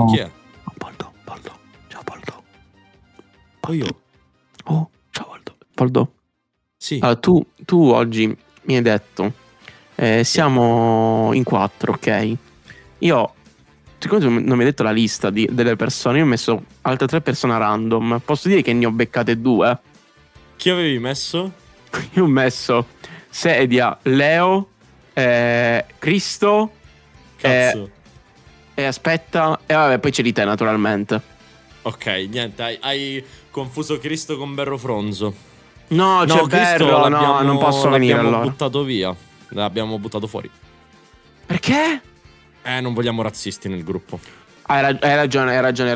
Chi è? Poldo. Ciao Poldo. O io? Oh, ciao Poldo. Poldo. Sì. Allora, tu oggi mi hai detto siamo in 4, ok? Io, siccome tu non mi hai detto la lista delle persone, io ho messo altre 3 persone random. Posso dire che ne ho beccate 2? Chi avevi messo? Io ho messo Sedia, Leo, Cristo Cazzo. e aspetta, e vabbè, poi c'è di te naturalmente. Ok, niente, hai confuso Cristo con Berro Fronzo. No, c'è Berro, no, non posso venire allora. L'abbiamo buttato via. L'abbiamo buttato fuori. Perché? Non vogliamo razzisti nel gruppo. Hai ragione.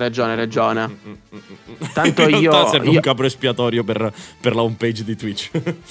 Tanto In realtà serve io un capro espiatorio per la homepage di Twitch.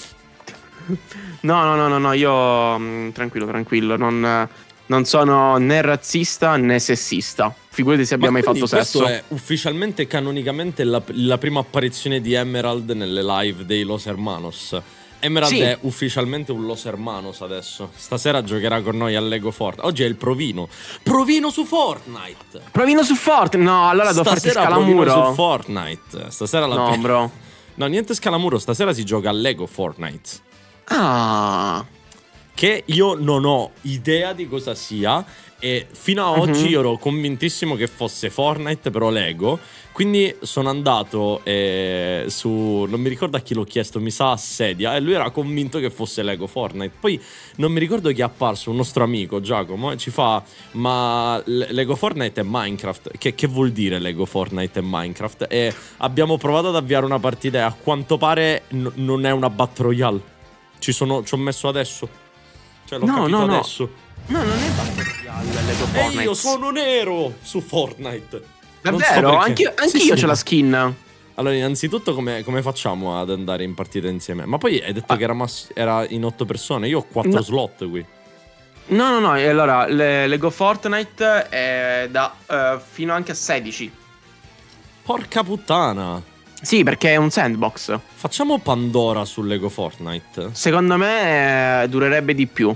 No, io tranquillo, non sono né razzista né sessista. Figurati se abbiamo mai fatto sesso. Questo è ufficialmente, canonicamente, la prima apparizione di Emerald nelle live dei Los Hermanos. Emerald è ufficialmente un Los Hermanos adesso. Stasera giocherà con noi a Lego Fortnite. Oggi è il Provino. Provino su Fortnite. No, allora devo farti scalamuro. Provino su Fortnite. Stasera No, bro. No, niente scalamuro. Stasera si gioca a Lego Fortnite. Ah. Che io non ho idea di cosa sia. E fino a oggi io ero convintissimo che fosse Fortnite, però Lego. Quindi sono andato su... non mi ricordo a chi l'ho chiesto, mi sa a Sedia. E lui era convinto che fosse Lego Fortnite. Poi non mi ricordo chi è apparso, un nostro amico Giacomo, e ci fa: ma Lego Fortnite è Minecraft. Che vuol dire Lego Fortnite è Minecraft? E abbiamo provato ad avviare una partita e a quanto pare non è una Battle Royale. Ci ho messo adesso. Cioè l'ho capito adesso. No, non è Battle Royale Lego Fortnite. E io sono nero su Fortnite. Davvero? So anche sì, io c'ho la skin. Allora, innanzitutto come facciamo ad andare in partita insieme? Ma poi hai detto che era in 8 persone. Io ho 4 slot qui. No, allora Lego Fortnite è da fino anche a 16. Porca puttana. Sì, perché è un sandbox. Facciamo Pandora su Lego Fortnite. Secondo me durerebbe di più.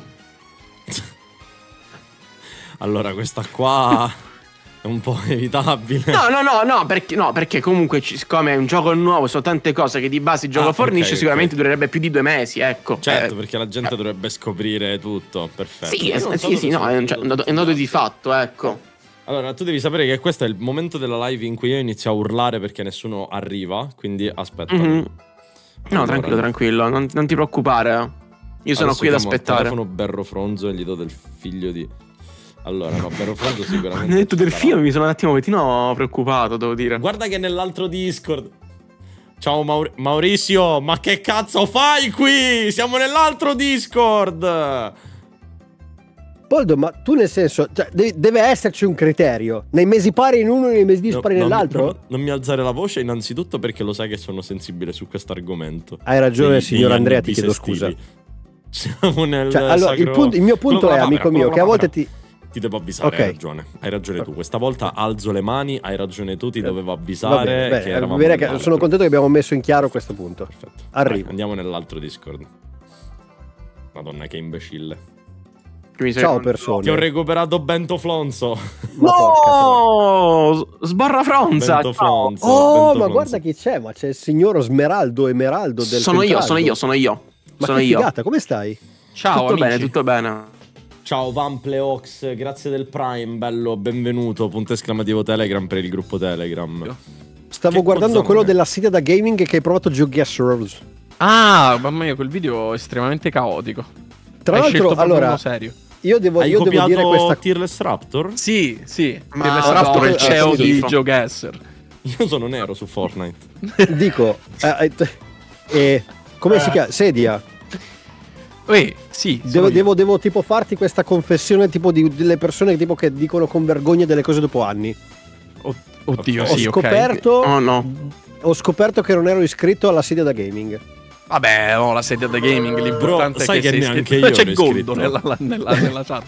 Allora, questa qua è un po' evitabile. No, perché comunque siccome è un gioco nuovo, sono tante cose che di base il gioco fornisce, sicuramente durerebbe più di 2 mesi, ecco. Certo, perché la gente dovrebbe scoprire tutto, perfetto. Sì, no, è un nodo di fatto, ecco. Allora, tu devi sapere che questo è il momento della live in cui io inizio a urlare perché nessuno arriva, quindi aspetta. No, tranquillo, non ti preoccupare. Io sono qui ad aspettare. Telefono Berro Fronzo e gli do del figlio di... Allora, no, Berro Fronzo sicuramente... Hai detto del figlio, mi sono un attimo preoccupato, devo dire. Guarda che nell'altro Discord... Ciao Maurizio, ma che cazzo fai qui? Siamo nell'altro Discord! Poldo, ma tu nel senso, cioè, deve esserci un criterio. Nei mesi pari in uno e nei mesi dispari nell'altro? Non mi alzare la voce innanzitutto perché lo sai che sono sensibile su questo argomento. Hai ragione, signor Andrea, ti chiedo scusa. Siamo nel allora, il mio punto è, amico mio, che a volte ti devo avvisare, okay. Hai ragione tu. Questa volta alzo le mani, hai ragione tu, ti dovevo avvisare. Bene, che eravamo sono contento che abbiamo messo in chiaro questo punto. Perfetto. Arrivo. Vai, andiamo nell'altro Discord. Madonna, che imbecille. Ciao persone. Ti ho recuperato Bento Flonzo. No, sbarra Fronza. Bento Flonzo. Oh, ma guarda chi c'è, ma c'è il signor Emeraldo del Sono io. Ma che figata, come stai? Ciao, tutto bene. Ciao Vampleox, grazie del Prime, bello, benvenuto, punto esclamativo Telegram per il gruppo Telegram. Stavo guardando quello della sita da gaming che hai provato GeoGuessr. Ah, mamma mia, quel video è estremamente caotico. Tra l'altro, allora, serio. Io devo dire questa... Tearless Raptor? Sì. Ma Tearless Raptor è il CEO di GeoGuessr. Io sono nero su Fortnite. Dico, come si chiama? Sedia. Sì. Devo tipo farti questa confessione tipo delle persone tipo che dicono con vergogna delle cose dopo anni. Oddio, ho scoperto ho scoperto che non ero iscritto alla sedia da gaming. Vabbè, la sedia da gaming, l'importante è che neanche io c'è Goldo nella chat.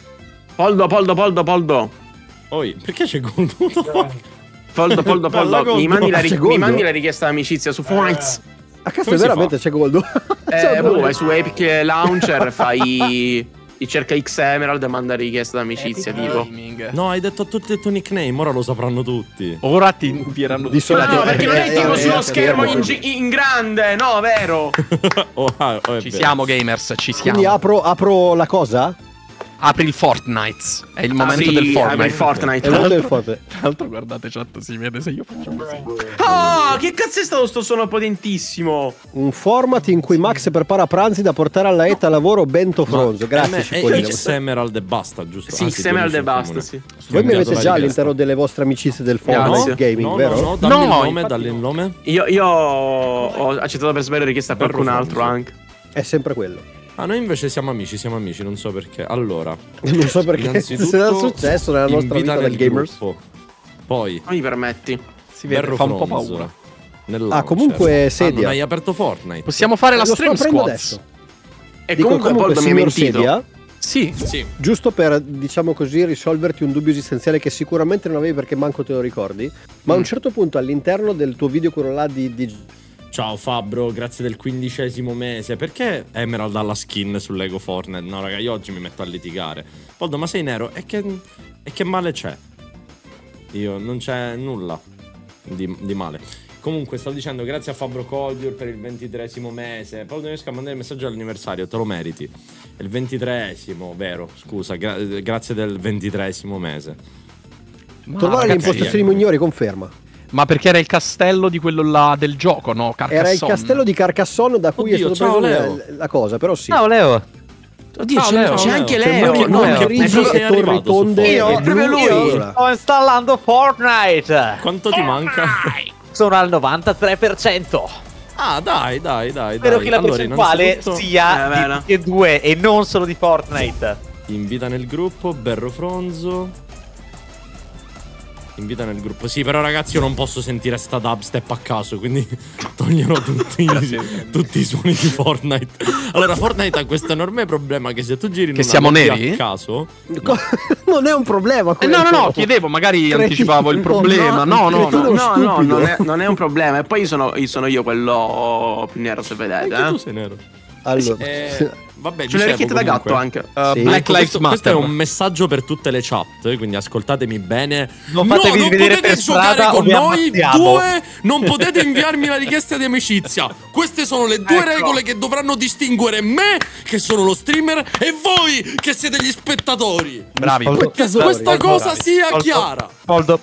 Poldo. Oi, perché c'è Goldo? Poldo, mi mandi la richiesta d'amicizia su Fortnite. A cazzo, veramente c'è Goldo? Vai su Epic Launcher, fai cerca X Emerald e manda richiesta d'amicizia, tipo. No, hai detto tutti il tuo nickname, ora lo sapranno tutti. Ora ti invieranno di solito. No, perché non è tipo sullo schermo in grande, no, vero? Ci siamo, gamers, ci siamo. Quindi apro la cosa? Apri il Fortnite. È il momento del Fortnite. È il momento del Fortnite. Tra l'altro, guardate, chat, si vede se io faccio così. Oh, che cazzo è stato sto suono potentissimo? Un format in cui Max prepara pranzi da portare alla etta a lavoro bento fronzo. Grazie, Cipollino. X Emerald e basta, giusto? Sì, X Emerald e basta, sì. Voi mi avete già all'interno delle vostre amicizie del Fortnite Gaming, vero? No, dalli il nome. Io ho accettato per sbaglio richiesta a qualcun altro anche. È sempre quello. Ah, noi invece siamo amici, non so perché. Allora, non so perché se è successo nella nostra vita del gamers. Poi non mi permetti. Si vede, fa un po' paura. Comunque sedia. Non hai aperto Fortnite. Possiamo fare la stream squad adesso. E comunque Poldo mi ha mentito. Sedia, sì. Giusto per, diciamo così, risolverti un dubbio esistenziale che sicuramente non avevi perché manco te lo ricordi. Ma a un certo punto all'interno del tuo video quello là di ciao Fabbro, grazie del 15° mese. Perché Emerald ha la skin sul Lego Fortnite? No, raga, io oggi mi metto a litigare. Poldo, ma sei nero? E che male c'è? Non c'è nulla di male. Comunque, stavo dicendo, grazie a Fabbro Collier per il 23° mese. Poldo, non riesco a mandare il messaggio all'anniversario, te lo meriti. È il 23°, vero? Scusa, grazie del 23° mese. Trovare le impostazioni migliori, conferma. Ma perché era il castello di quello là del gioco, no? Carcassonne. Era il castello di Carcassonne da cui è stato preso la cosa, però sì. Ciao Leo. Oddio, c'è anche Leo. Grigi e torri tonde. Proprio lui. Sto installando Fortnite. Quanto ti manca? Sono al 93%. Ah, dai. Spero che la percentuale sia di tutti e due e non solo di Fortnite. Invita nel gruppo, Berro Fronzo. Invita nel gruppo. Sì, però ragazzi, io non posso sentire sta dubstep a caso, quindi toglierò tutti i suoni di Fortnite. Allora, Fortnite ha questo enorme problema che se tu giri in siamo neri a caso non è un problema. No, chiedevo, magari anticipavo il problema. No, non è un problema. E poi io sono quello più nero, se vedete. Anche tu sei nero. Allora, vabbè, c'è le orecchiette da gatto anche. Sì. Black Lives Matter. Questo è un messaggio per tutte le chat, quindi ascoltatemi bene. Non potete giocare con noi due. Non potete inviarmi la richiesta di amicizia. Queste sono le due regole che dovranno distinguere me, che sono lo streamer, e voi, che siete gli spettatori. Bravi. Questa cosa sia chiara. Poldo,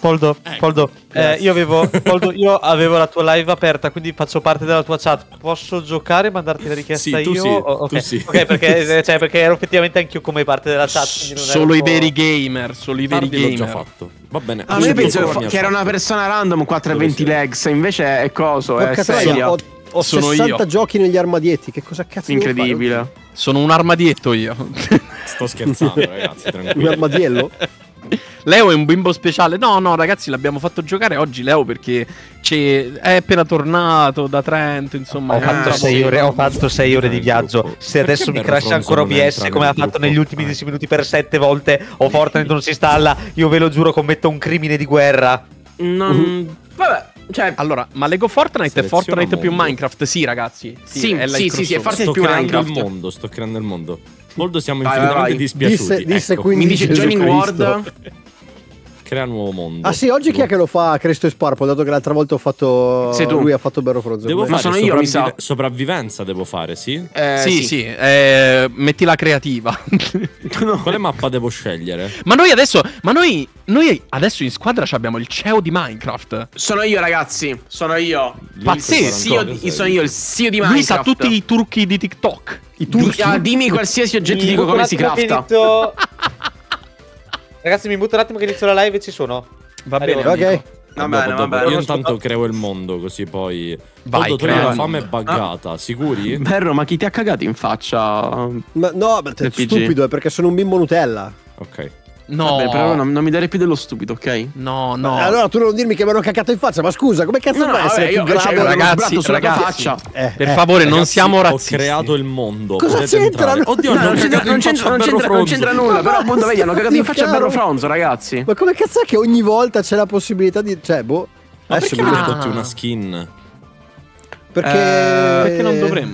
io avevo la tua live aperta, quindi faccio parte della tua chat. Posso giocare e mandarti la richiesta io? Tu sì. Ok, perché ero effettivamente anch'io come parte della chat. Solo i veri gamer, l'ho già fatto. Va bene. Io penso che era una persona random 420 legs, invece è coso, è seria. Ho 60 giochi negli armadietti, che cosa cazzo incredibile. Sono un armadietto io. Sto scherzando, ragazzi, tranquilli. Un armadiello? Leo è un bimbo speciale. No, ragazzi, l'abbiamo fatto giocare oggi Leo perché è appena tornato da Trento, insomma. Ho fatto 6 ore di viaggio. Se adesso mi crasha ancora OBS come ha fatto negli ultimi 10 minuti per 7 volte, o Fortnite non si installa, io ve lo giuro commetto un crimine di guerra. Vabbè. Cioè, allora, ma Lego Fortnite è Fortnite più Minecraft? Sì, ragazzi. Sì, è Fortnite più Minecraft. Sto creando il mondo. Molto siamo infinitamente dispiaciuti. Mi dice Joining World. Crea nuovo mondo. Ah sì, oggi chi è che lo fa? Cristo e Sparpo, dato che l'altra volta ho fatto. Sei tu. Lui ha fatto Berro Fronzo. Devo fare sono io, mi sa. Sopravvivenza devo fare, sì? Sì. Metti la creativa. Quale mappa devo scegliere? Ma noi adesso in squadra abbiamo il CEO di Minecraft. Sono io, ragazzi. Sono io. Pazzesco. Sono io il CEO di Minecraft. Lui sa tutti i trucchi di TikTok. Dimmi qualsiasi oggetto, dico come si crafta. Ragazzi, mi butto un attimo che inizio la live e ci sono. Va bene, ok. Va bene. Io intanto creo il mondo, così poi. Vai, crea. La fame è buggata, sicuri? Berro, ma chi ti ha cagato in faccia? No, stupido, è perché sono un bimbo Nutella. Ok. No, vabbè, però non mi dare più dello stupido, ok? No. Allora tu non dirmi che mi hanno cagato in faccia, ma scusa, come cazzo fai a essere più grave ragazzi, sulla tua faccia? Per favore, non siamo razzisti. Ho creato il mondo. Cosa c'entra? Oddio, non c'entra nulla, però appunto vedi, hanno cagato in faccia a Berro Fronzo, ragazzi. Ma come cazzo è che ogni volta c'è la possibilità di... Cioè, boh... Ma perché mi tutti una skin? Perché non dovremmo.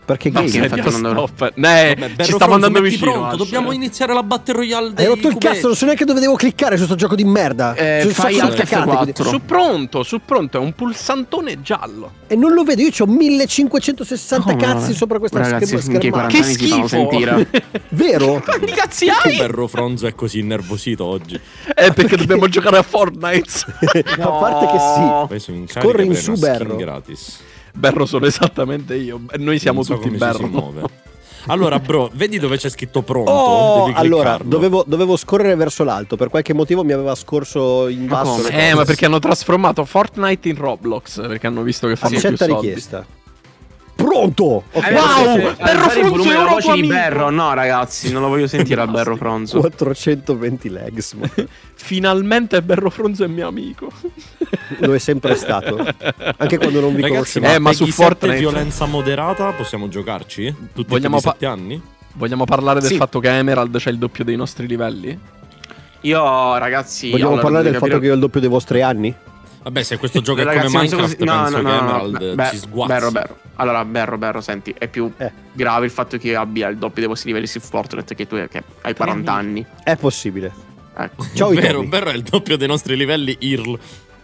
Perché No, gay? sì, Infatti infatti non stop. Ci stiamo andando vicino. Pronto, dobbiamo iniziare la Battle Royale Hai dei rotto il cubetti. cazzo, non so neanche dove devo cliccare su sto gioco di merda. Su fai sto Alt cacate, F4. quindi- Su pronto, è un pulsantone giallo. E non lo vedo, io ho 1560 Come cazzi no? sopra questa Ragazzi, finché schermata. 40 anni si fanno sentire. Vero? Quanti cazzi Perché hai? Berro Fronzo è così innervosito oggi? Perché dobbiamo giocare a Fortnite. A parte che sì. Poi su in Scorre carica in per su, una skin Berro. gratis. Berro sono esattamente io. Noi siamo Non so tutti come Berro. si muove. Allora, bro, vedi dove c'è scritto pronto? Oh, Devi allora, cliccarlo. dovevo scorrere verso l'alto. Per qualche motivo mi aveva scorso in Ma basso. come? le cose. Ma perché hanno trasformato Fortnite in Roblox? Perché hanno visto che fanno più Accetta soldi. richiesta. Pronto! Ok. Wow! Berro Fare il Fronzo volume è della ora voce tuo di amico. Berro. No, ragazzi, non lo voglio sentire al Berro Fronzo. 420 legs. Ma Finalmente Berro Fronzo è mio amico. lo è sempre stato. Anche quando non vi Ragazzi, conoscevo. ma su Peggy 7 Fortnite- violenza moderata possiamo giocarci? Tutti Vogliamo i 7 anni? Vogliamo parlare del Sì. fatto che Emerald c'è il doppio dei nostri livelli? Io, ragazzi. Vogliamo allora, parlare del dovete fatto che io ho il doppio dei vostri anni? Vabbè, se questo gioco è Ragazzi, come non so Minecraft, così- no, penso no, che no, no, Emerald beh, ci sguazzi. Berro. Allora, Berro, senti, è più grave il fatto che io abbia il doppio dei vostri livelli su Fortnite che tu che hai 40 anni. È possibile. Ecco. Ciao Vero, Itomi. Berro è il doppio dei nostri livelli IRL.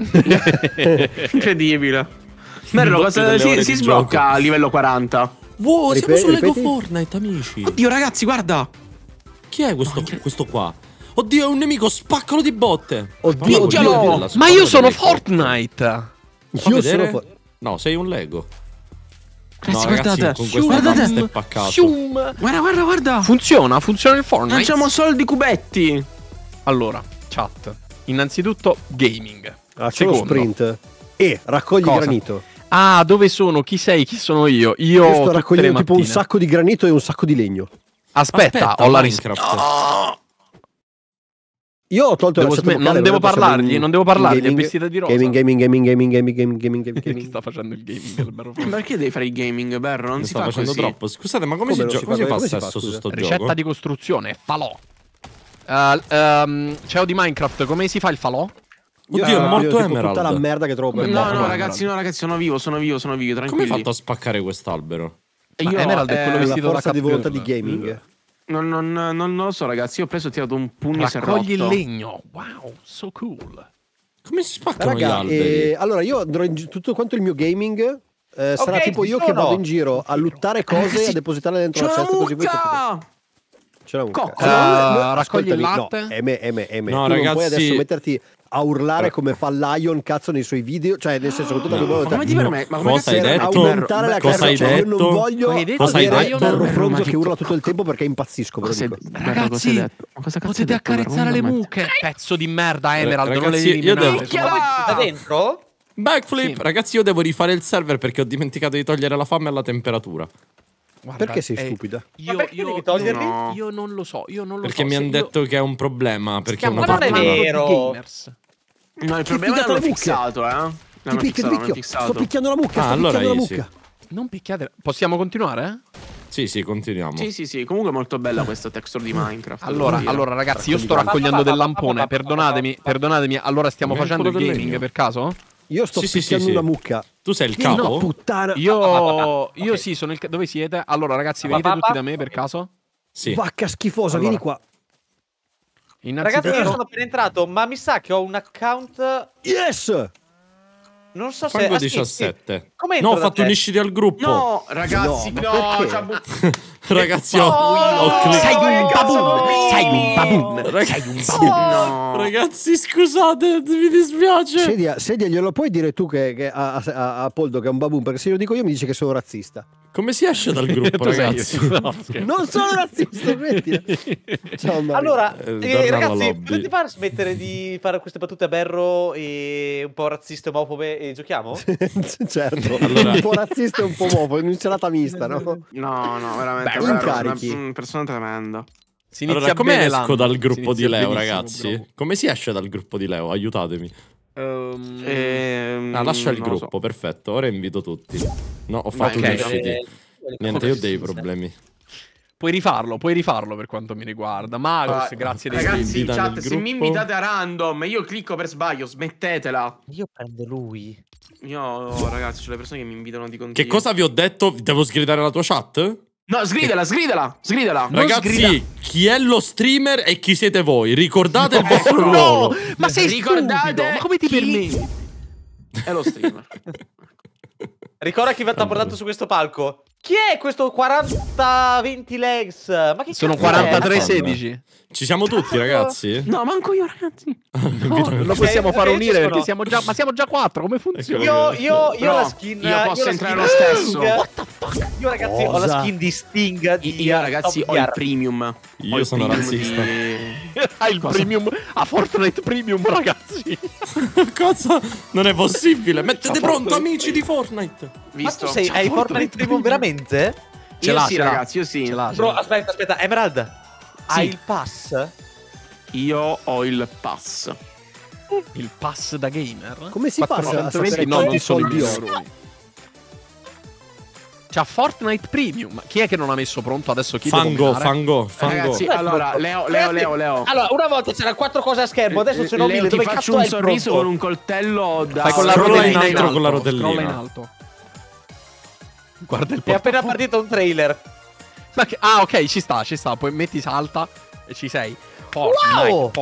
Incredibile. Berro, doppio cosa delle ore si di sblocca gioco. a livello 40? Wow, siamo su Lego ripeti? Fortnite, amici. Oddio, ragazzi, guarda. Chi è questo qua? Oddio, è un nemico, spaccalo di botte. Oddio, Picchialo! oddio. Ma Spaccalo io sono di botte. Fortnite! Fa Io vedere? sono. No, sei un Lego. Ragazzi, No, ragazzi, guardate. con questa Guardate. pasta è paccato. Sium. Guarda. Funziona il Fortnite. Lanciamo soldi cubetti. Allora, chat. Innanzitutto, gaming. Ah, c'è lo Secondo. sprint. E raccogli Cosa? granito. Ah, dove sono? Chi sei? Chi sono io? Io sto tutte le raccogliendo tipo un mattine. sacco di granito e un sacco di legno. Aspetta, ho la risposta. Minecraft. Io ho tolto Devo la smet- non devo parlargli, è vestita di rosa. Gaming. Chi sta facendo il gaming del Berro Fronzo? Perché devi fare il gaming, Berro? Non Mi si sta fa facendo così. troppo. Scusate, ma come Come si non gioca? si fa? Come si fa Come si fa, sesso su scusa? sto Ricetta gioco? di costruzione, falò. CEO di Minecraft, come si fa il falò? Oddio, è morto Tutta la Emerald. merda che trovo per No, No, no, ragazzi, sono vivo, tranquilli. Come hai fatto a spaccare quest'albero? E Ma io, Emerald è quello la vestito da forza di volontà di Catgirl. gaming. non lo so, ragazzi. Io ho preso, ho tirato un pugno e si è Raccogli il rotto. legno. Wow, so cool. Come si spaccano gli Raga, alberi? allora io andrò tutto quanto il mio gaming sarà Ok, tipo ci io che sono. vado in giro a lottare cose e a depositarle dentro C'è la una cesta così voi mucca! C'è una mucca. Cocco. Raccogli il ascoltami, latte? No, No, tu non puoi ragazzi- adesso metterti a urlare come fa Lion cazzo nei suoi video, cioè nel senso con tutta la No. volontà. Ma come ti permetti? Ma come Cosa hai cazzo era? detto? Aumentare la Cosa hai cazzo, cioè, io detto? non voglio Cosa hai detto? Cosa hai avere detto? Berro Ma Fronzo che- che urla tutto il tempo perché impazzisco, ve lo Cosa dico. hai- Ragazzi, cosa hai detto? Ma cosa cazzo hai potete detto, accarezzare Berro? le Non mucche. Pezzo di merda, Emerald. Non le Ragazzi, devi io eliminare. devo- Da dentro? Backflip! Sì. Ragazzi, io devo rifare il server perché ho dimenticato di togliere la fame e la temperatura. Guarda, Perché sei stupida? Ma perché devi toglierli? No. Io non lo so. Io non lo Perché so. mi Se hanno io- detto che è un problema. Perché Stiamo una Ma non è parlando di vero. gamers. No, il Che problema figata l'hanno le mucche. fissato, Ti L'hanno picchio, fissato, l'hanno sto picchiando la mucca, Ah, sto allora picchiando la easy. mucca. Non picchiate. Possiamo continuare? Sì, continuiamo. Sì. Comunque è molto bella questa texture di Minecraft. Allora, devo dire. allora, ragazzi, io sto Ma- raccogliendo ma- del ma- lampone. ma- Perdonatemi. Allora, stiamo Ma è facendo il quello del gaming legno. per caso? Io sto Sì, picchiando sì. una mucca. Tu sei il No, capo? puttana. Io Ok. sì, sono il. Dove siete? Allora, ragazzi, Pa, venite pa, tutti pa. da me per caso? Sì. Vacca schifosa, Allora. vieni qua. Innanzitutto. Ragazzi, io sono appena entrato, ma mi sa che ho un account. Yes! Non so se. Fango ah, sì, 17. sì. Come No, ho entro da fatto te? unisciti al gruppo. No, ragazzi, No, no, ma perché? ci ha buttato. Ragazzi, No, ho cliccato. Sei un baboon, sei un baboon. Ragazzi, No. ragazzi, scusate, mi dispiace. Sedia, glielo puoi dire tu che a Poldo che è un baboon? Perché se io dico io mi dice che sono razzista. Come si esce dal gruppo, Tu sei- ragazzi? No, scherzo. Non sono razzista, smettila. Ciao, Mario. Allora, torna alla ragazzi, lobby. potete far smettere di fare queste battute a berro e un po' razziste e omofobe e giochiamo? certo, Allora- un po' razzista e un po' uomo, in serata mista, no? No, veramente. Beh, Berro, incarichi. una persona tremenda. Si inizia Allora, come bene esco l'anno. dal Si gruppo di inizia Leo, benissimo, ragazzi? bravo. Come si esce dal gruppo di Leo? Aiutatemi. Lascia il Non lo gruppo, perfetto. Ora invito tutti. No, ho fatto ok. gli usciti. Niente, io ho dei problemi. Puoi rifarlo per quanto mi riguarda. Magos, so. grazie dei Ragazzi, invita chat, nel se mi gruppo. invitate a random, io clicco per sbaglio, smettetela. Io prendo lui. Io, ragazzi, c'ho le persone che mi invitano di continuo. Che cosa vi ho detto? Devo sgridare la tua chat? No, sgridala. Ragazzi, chi è lo streamer e chi siete voi? Ricordate il vostro ruolo. Ma sei Ricordate stupido, ma come ti chi- permetti? È lo streamer. Ricorda chi vi ha portato su questo palco. Chi è questo 40-20 legs? Ma che Sono cazzo è? 43-16. Ci siamo tutti, ragazzi? No, manco io, ragazzi. Non lo possiamo fare Ok, unire ci perché sono. siamo già 4. Come funziona? Io Però la skin. io posso la entrare skin lo stesso. Sting. What Io, ragazzi, ho la Cosa? skin di Sting. Io, ragazzi, ho il premium. Io Ho il sono premium razzista. Ha il premium. Ha Fortnite Premium, ragazzi. Cosa? Non è possibile. Mettete pronto, amici di Fortnite. Ma Visto? tu hai Fortnite Premium veramente? Io l'ha, sì, ce l'ha. ragazzi, io sì. Ce l'ha, ce Bro, l'ha. aspetta, Emerald. Hai il pass? Io ho il pass. Il pass da gamer? Come si fa a 420? sapere No, non quanti sono i soldi ho? migliori. C'ha Fortnite Premium. Chi è che non ha messo pronto adesso? Chi devo menare? Fango. Ragazzi, allora, Leo. Allora, una volta c'erano 4 cose a schermo, adesso ce n'ho Leo, 1000. ti Dove faccio cazzo è un il sorriso pronto? con un coltello da... Fai con la Scrolla rotellina in in alto alto. con la rotellina. Scrolla in alto. Guarda il È appena portafoglio. partito un trailer. Ma ah, ok, ci sta. Poi metti salta e ci sei. Fortnite, Wow!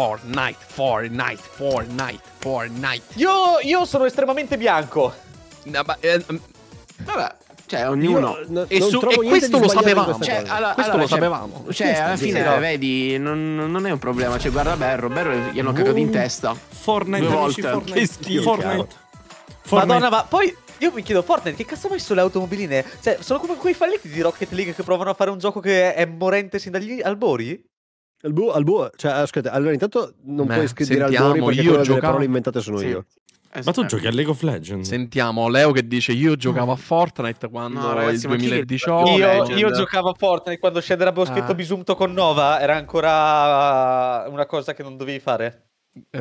Fortnite. Io sono estremamente bianco. No, ma, Vabbè, cioè, ognuno... E e questo questo lo sapevamo. Cioè, Questo lo sapevamo. Cioè, alla Sì, fine, no. vedi, non è un problema. Cioè, guarda Berro gli hanno cagato in testa. Fortnite, Due amici, volte. Fortnite. Che schifo. Fortnite. Madonna, ma poi io mi chiedo, Fortnite, che cazzo ha messo le automobiline? Cioè, sono come quei falliti di Rocket League che provano a fare un gioco che è morente sin dagli albori? Al buo, cioè, aspetta, allora intanto non Beh, puoi scrivere al sentiamo, Dori perché io quelle delle giocavo- parole inventate sono Sì. io. Ma tu giochi a League of Legends? Sentiamo Leo che dice io giocavo a Fortnite quando No, ragazzi, il ma chi che- 2018. Io giocavo a Fortnite quando scenderebbe scritto Ah. Bisumto con Nova, era ancora una cosa che non dovevi fare.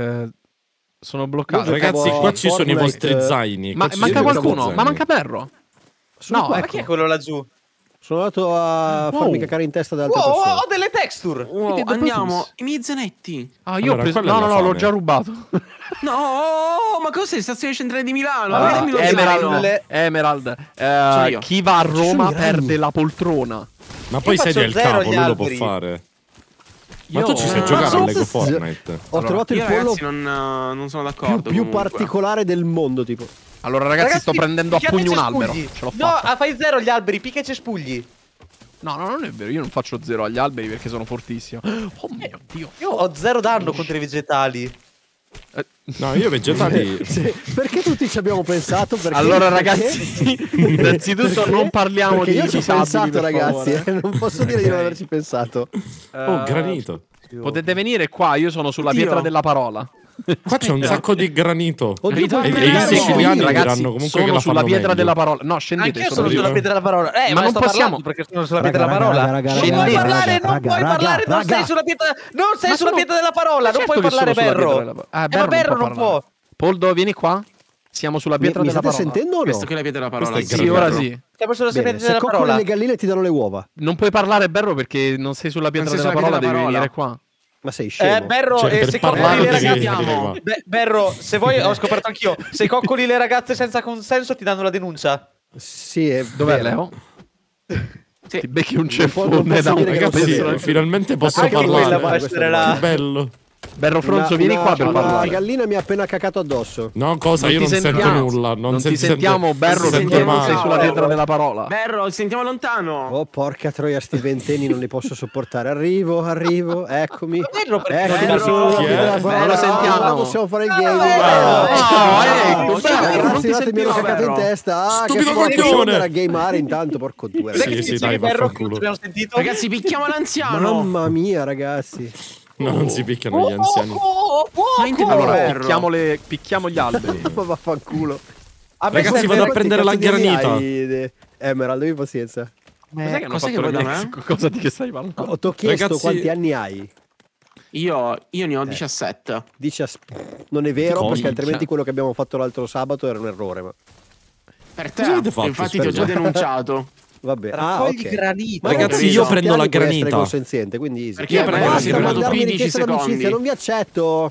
Sono bloccato. Io Ragazzi, giocavo qua a ci sono i Fortnite, vostri zaini. Ma Qua ci manca sono i vostri qualcuno? zaini. Ma manca Perro? Sono No, qua. Ma chi è quello laggiù? Sono andato a farmi Wow. cacare in testa da altre Wow, persone. ho delle texture! Wow, Che andiamo. Bluetooth. I miei zanetti. Ah, io Allora, ho preso. quella è No, la no, l'ho fame. già rubato. No, ma cos'è? Stazione centrale di Milano? Ah, Vedimi lo Emerald. zaino. Emerald. io. Chi va a Roma sono i perde ragni. la poltrona. Ma poi Io sei faccio del zero capo, agli lui lo può alberi. fare. Ma Io- tu ci sai Ma giocare a so Lego se- Fortnite? Ho trovato il Io, pollo ragazzi, non sono più, d'accordo. più comunque. particolare del mondo, tipo. Allora, ragazzi, sto prendendo a picchiate pugno un i albero. cespugli. Ce l'ho No, fatta. fai zero agli alberi, picchia i cespugli. No, non è vero. Io non faccio zero agli alberi perché sono fortissimo. Oh mio Dio. Io ho zero danno contro i vegetali. No, io vegetali... Sì, perché tutti ci abbiamo pensato? Perché, Allora, perché- ragazzi, innanzitutto perché? non parliamo Perché di io ci ho disabili, pensato, per ragazzi. favore. Non posso dire di non averci pensato. Oh, granito. Potete venire qua, io sono sulla Oddio. pietra della parola. Qua c'è un sacco di granito. Oddio, Ritorno E, in e i Ragazzi, siciliani ragazzi, diranno comunque sono che la sulla fanno pietra meglio. della parola. No, scendete. Anch'io sono io. sulla pietra della parola. Ma Ma non non sto possiamo- parlando perché sono sulla pietra della Raga, parola. raga, Non raga, puoi raga, parlare, non raga, puoi raga, parlare, non raga. sei sulla pietra. Non sei Ma sulla sono- pietra della parola, non Certo puoi che parlare, sono sulla pietra Berro. della parola. Ma Berro Berro non parlare. può. Poldo, vieni qua. Siamo sulla pietra Mi della state parola. sentendo o no? Questa qui è la pietra della parola. Questo è Sì, Berro. ora sì. Siamo sulla Bene, pietra se della coccoli parola. le galline ti danno le uova. Non puoi parlare, Berro, perché non sei sulla pietra sei della sulla parola, pietra devi della venire qua. Ma sei scemo. Berro, Cioè, per se parlare coccoli le devi ragazze. venire qua. Berro, se vuoi, ho scoperto anch'io. Se coccoli le ragazze senza consenso, ti danno la denuncia. Sì, è Dov'è vero. Leo? Sì. Ti becchi un non ceffone posso da un dire che non Ragazzi, so dire. finalmente posso Anche quella parlare. può essere la- Che bello. Berro Fronzo, vieni qua per una parlare. gallina mi ha appena cacato addosso. No, cosa? Non Io ti non sento sentiamo. nulla. Non ti si sente- sentiamo, Berro, si sente perché non male. sei sulla pietra della parola. Berro, ci sentiamo lontano. Oh, porca troia, sti ventenni non li posso sopportare. Arrivo, eccomi. Berro, perché Ecco, non ti sono va sulla Chi è? pietra della parola. Lo sentiamo. Ah, possiamo fare il game. ecco, Ciao, Berro, non ragazzi, ti guardate, mi hanno sentiva, cagato in Berro. testa. Ah, che Stupido forte coglione. era gameare intanto, porco due. Sì, Ragazzi. sì, dice dai, che Berro vaffanculo. abbiamo sentito? Ragazzi, picchiamo l'anziano. Mamma mia, ragazzi. No, non si picchiano gli anziani. Allora, picchiamo gli alberi. Ma vaffanculo. Ragazzi, vado a prendere la granita. Emerald, abbi pazienza. Cos'è che hanno Cos'è che fatto vuoi da remix? me? Cosa di che stai parlando? Ti ho chiesto Ragazzi- quanti anni hai. Io ne ho 17. Dici non è vero, Cosa? perché altrimenti quello che abbiamo fatto l'altro sabato era un errore. Ma Per Cosa avete te. fatto, Infatti ti ho già scusa? denunciato. vabbè. Raccogli ok. granito. Ma Ragazzi, ragazzi, io prendo la puoi essere granita. consenziente, quindi easy. Perché Io io prendo la Basta granita. mandarmi 15 richiesta d'amicizia, secondi. non vi accetto.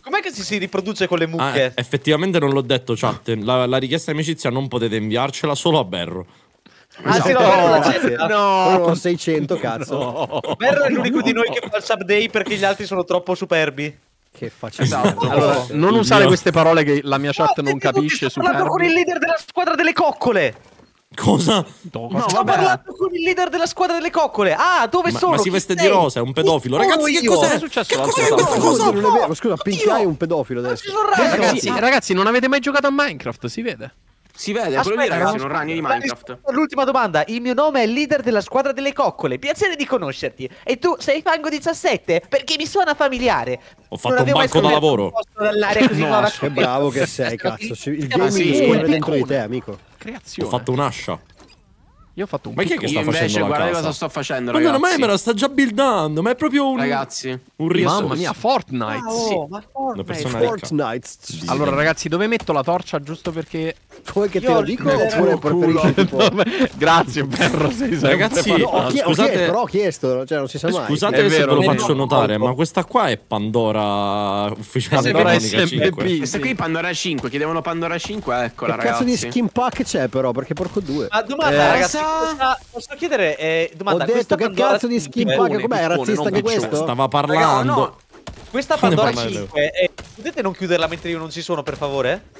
Com'è che si riproduce con le Ah, mucche? effettivamente non l'ho detto, chat. La richiesta di amicizia non potete inviarcela solo a Berro. Ah, sì, no, grazie. no. No, 600, cazzo. Berro è l'unico di noi che fa il sub day perché gli altri sono troppo superbi. Che faccia. Esatto. Allora, non usare queste parole che la mia chat non capisce. Sto parlando con il leader della squadra delle coccole. Cosa? No, Sto vabbè. parlando con il leader della squadra delle coccole. Ah, dove sono? Ma si Chi veste di sei? rosa, è un pedofilo. Ragazzi, che io. cos'è? Cosa è successo Che l'altra cos'è volta? questa No, cosa? non è vero. Scusa, Pink Eye è un pedofilo adesso. Ragazzi, non avete mai giocato a Minecraft, si vede. Si vede, quello lì, ragazzi, è un ragno di la Minecraft. risposta all'ultima domanda. Il mio nome è leader della squadra delle coccole. Piacere di conoscerti. E tu sei Fango 17? Perché mi suona familiare. Ho fatto un banco da lavoro. Dall'aria così nuova. Che bravo che sei, cazzo. Il Ma gaming sì, scorre il dentro di piccone. te, amico. Ho Creazione. fatto un'ascia. Io ho fatto un Ma chi è che sta Io invece, facendo la guardate casa? cosa sto facendo, Ma no, ragazzi. ma me la sta già buildando. Ma è proprio un... Ragazzi, Un risorso. Mamma mia, Fortnite. Ma Una persona ricca. Fortnite. Allora, ragazzi, dove metto la torcia giusto perché. Vuoi che te Io lo dico il oppure preferisci tipo... Grazie, Berro. Sei sempre Ragazzi, No, ho chiesto, scusate, però ho chiesto, cioè non si sa mai. scusate È se vero, ve lo è faccio vero. notare, ma questa qua è Pandora ufficiale Pandora Canonica SMP. 5. questa qui Pandora 5, chiedevano Pandora 5, eccola, Che cazzo ragazzi. di skin pack c'è però? Perché porco due. Ma domanda, ragazzi, sa- posso chiedere? Ho Domanda, detto questa che Pandora cazzo di skin pack, piccone, com'è? È piccone, razzista non anche piccone. questo? Stava parlando. no. Questa Ne Pandora parlate. 5 potete non chiuderla mentre io non ci sono, per favore?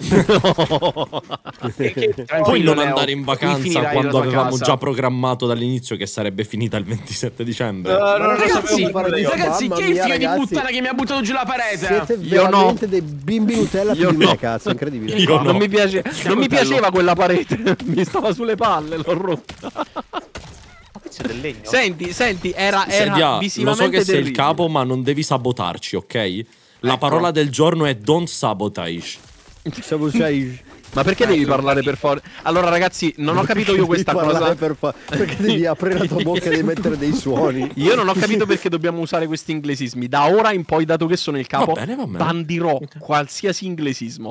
Puoi non Leo, andare in qui vacanza finirai la quando tua avevamo casa. già programmato dall'inizio che sarebbe finita il 27 dicembre. No, Ma non lo ragazzi, sapevo fare io. Ragazzi, Mamma che il mia, figlio di ragazzi. puttana che mi ha buttato giù la parete. Siete Io no. veramente dei bimbi Nutella più Io di me, no. cazzo, incredibile. Io no. Non mi Coltello. piaceva quella parete. Mi stava sulle palle, l'ho rotta. Ma qui c'è del legno. Senti, era Sedia, lo visivamente so che sei il terribile. capo, ma non devi sabotarci, ok? La Ecco. parola del giorno è don't sabotage. Siamo sei... Ma perché devi parlare per forza? Allora, ragazzi, non ho capito io questa cosa. Perché devi aprire la tua bocca e devi mettere dei suoni. Io non ho capito perché dobbiamo usare questi inglesismi. Da ora in poi, dato che sono il capo, Va bene. bandirò qualsiasi inglesismo.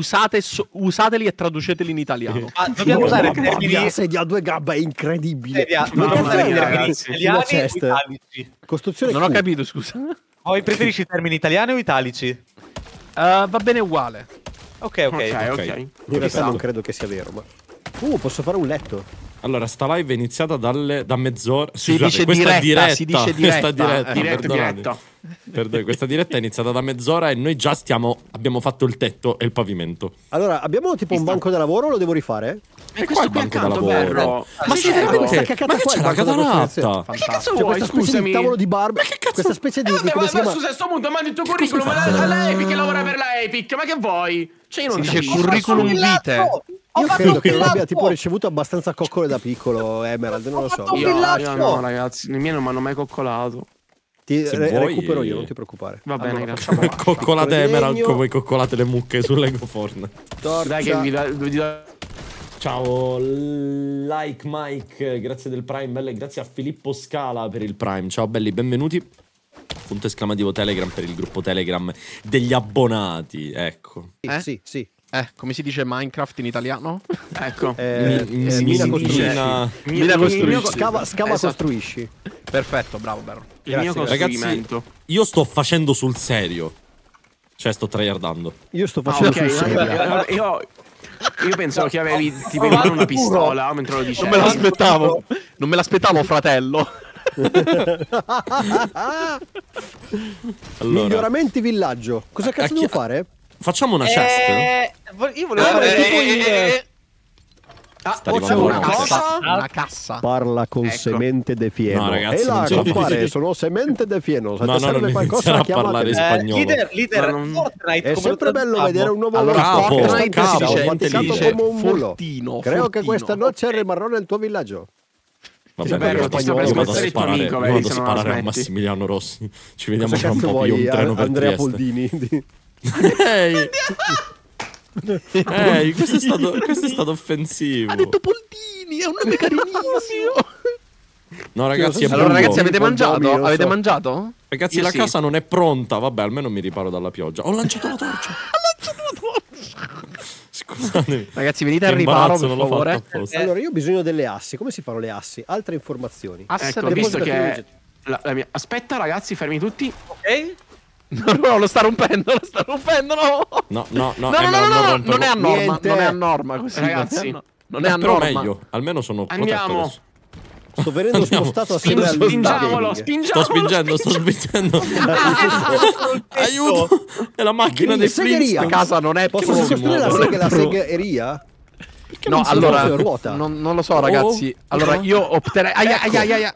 Usateli e traduceteli in italiano. Ma dobbiamo usare Mamma termini. mia, sedia a due gambe, è incredibile. Sedia, Ma dobbiamo usare cazzo è, termini ragazzi? italiani Sulla o chest. italici? Costruzione Non ho Q. capito, scusa. Poi preferisci termini italiani o italici? Va bene uguale. Ok. Ok. In realtà non credo che sia vero, ma... posso fare un letto. Allora, sta live è iniziata da mezz'ora. Si Scusate, dice questa diretta, si dice Questa diretta. perdonate. Diretto. Perdone, questa diretta è iniziata da mezz'ora e noi già abbiamo fatto il tetto e il pavimento. Allora, abbiamo tipo un banco da lavoro o lo devo rifare? E qua questo il qui banco da accanto, lavoro. Berro. Ma sì, sei veramente veramente... sta Ma che qua c'è il la banco da cataratta? Ma che cazzo C'è vuoi, questa specie scusami? di tavolo di barba. che cazzo- Questa specie di come si Ma chiama? scusa, a sto punto mandi il tuo curriculum alla Epic che lavora per la Epic. Ma che vuoi? Cioè io non Si dice capisco. curriculum vitae. Io credo che non abbia tipo ricevuto abbastanza coccole da piccolo, Emerald, non lo so. fatto un Io villaggio. no, ragazzi, i miei non mi hanno mai coccolato. Ti Se vuoi- recupero io, non ti preoccupare. Va bene, Allora, grazie. facciamo Coccolate piccolo Emerald legno, come coccolate le mucche su Lego Fortnite. torcia. Dai che vi do... Ciao Like Mike, grazie del Prime, belle, grazie a Filippo Scala per il Prime. Ciao belli, benvenuti. Punto esclamativo Telegram per il gruppo Telegram degli abbonati, ecco. Sì. Come si dice Minecraft in italiano? Ecco. Mina costruisci. Mina costruisci. Scava Esatto. costruisci. Perfetto, bravo, bravo. Il mio Grazie, costruimento. Io sto facendo sul serio. Cioè sto tryhardando. Io sto Ah, facendo ok, sul serio. io pensavo che avevi tipo in mano una pistola mentre lo dicevi. Non me l'aspettavo. Non me l'aspettavo, fratello. Allora, Miglioramenti villaggio. Cosa cazzo devo fare? facciamo una chest. Io volevo fare Sta ho arrivando una una cosa. cassa. Una cassa. Parla con Ecco. semente de fieno. No, ragazzi, e là, non ce la compare, faccio. sono semente de fieno. Se No, ti no, serve non qualcosa, iniziare a parlare chiamate. spagnolo. Leader, Ma non- Fortnite. È come sempre lo bello traduciamo? vedere un nuovo Allora, Capo, Fortnite capo, si dice, gente faticato dice come un mulo. fortino, Creo che fortino. questa noche rimarrò nel tuo villaggio. Vabbè, Sì, dai, bello, io ti sto vado per a spezzare il tuo sparare, amico, io vedi, vado a se non sparare a smetti. Massimiliano Rossi. Ci vediamo Cosa tra un cazzo po'. Io vuoi, un treno per Andrea Trieste. Poldini? Ehi, ehi, questo è stato offensivo. Ha detto Poldini, è un nome carinissimo. No, ragazzi, è Allora, Allora, buio. ragazzi, avete Poldini, mangiato? non so. Avete mangiato? Ragazzi, Io la sì. casa non è pronta. Vabbè, almeno mi riparo dalla pioggia. Ho lanciato la torcia. Scusatemi. Ragazzi, venite Che al riparo, imbarazzo, per non l'ho favore. fatto apposta. Allora, io ho bisogno delle assi. Come si fanno le assi? Altre informazioni. Asse Ecco, da visto deposito che la mia... Aspetta, ragazzi, fermi tutti. Ok? No, lo sta rompendo, no. No, No, non non è a norma, Niente. non è a norma così. Ragazzi, non è a Però norma. meglio, almeno sono protetto Andiamo. adesso. Sto venendo Andiamo. spostato assieme al Spingiamolo, gaming. Sto spingendo. Aiuto! È la macchina dei Segheria. Questa casa non è Posso si costruire muove? la segheria? No, non si allora muove, ruota? non lo so, ragazzi. Allora io opterei aia.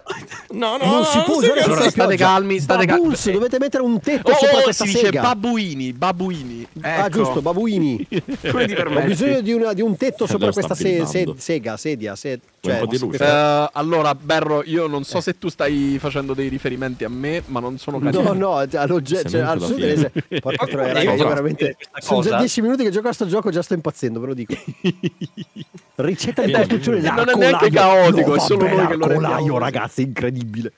No, Non si può usare Allora, questa state pioggia. calmi, state calmi. Babuls, dovete mettere un tetto sopra questa si dice sega. babuini. Ah, Ecco. giusto, babuini. Come ti Ho permetti? bisogno di un tetto sopra Leo sta questa brillando. sedia. Un Cioè, po' di luce. Allora, Berro, io non so se tu stai facendo dei riferimenti a me, ma non sono carini. no, all'oggetto. Sei Cioè, venuto al alla suo fine. porca troia, Io raga, io faccio veramente. questa Sono già cosa. 10 minuti che gioco a sto gioco, già sto impazzendo, ve lo dico. Ricetta di Vieni, costruzione vieni. Non è neanche caotico, è solo noi che lo rendiamo. L'arcolaio, ragazzi, incredibile.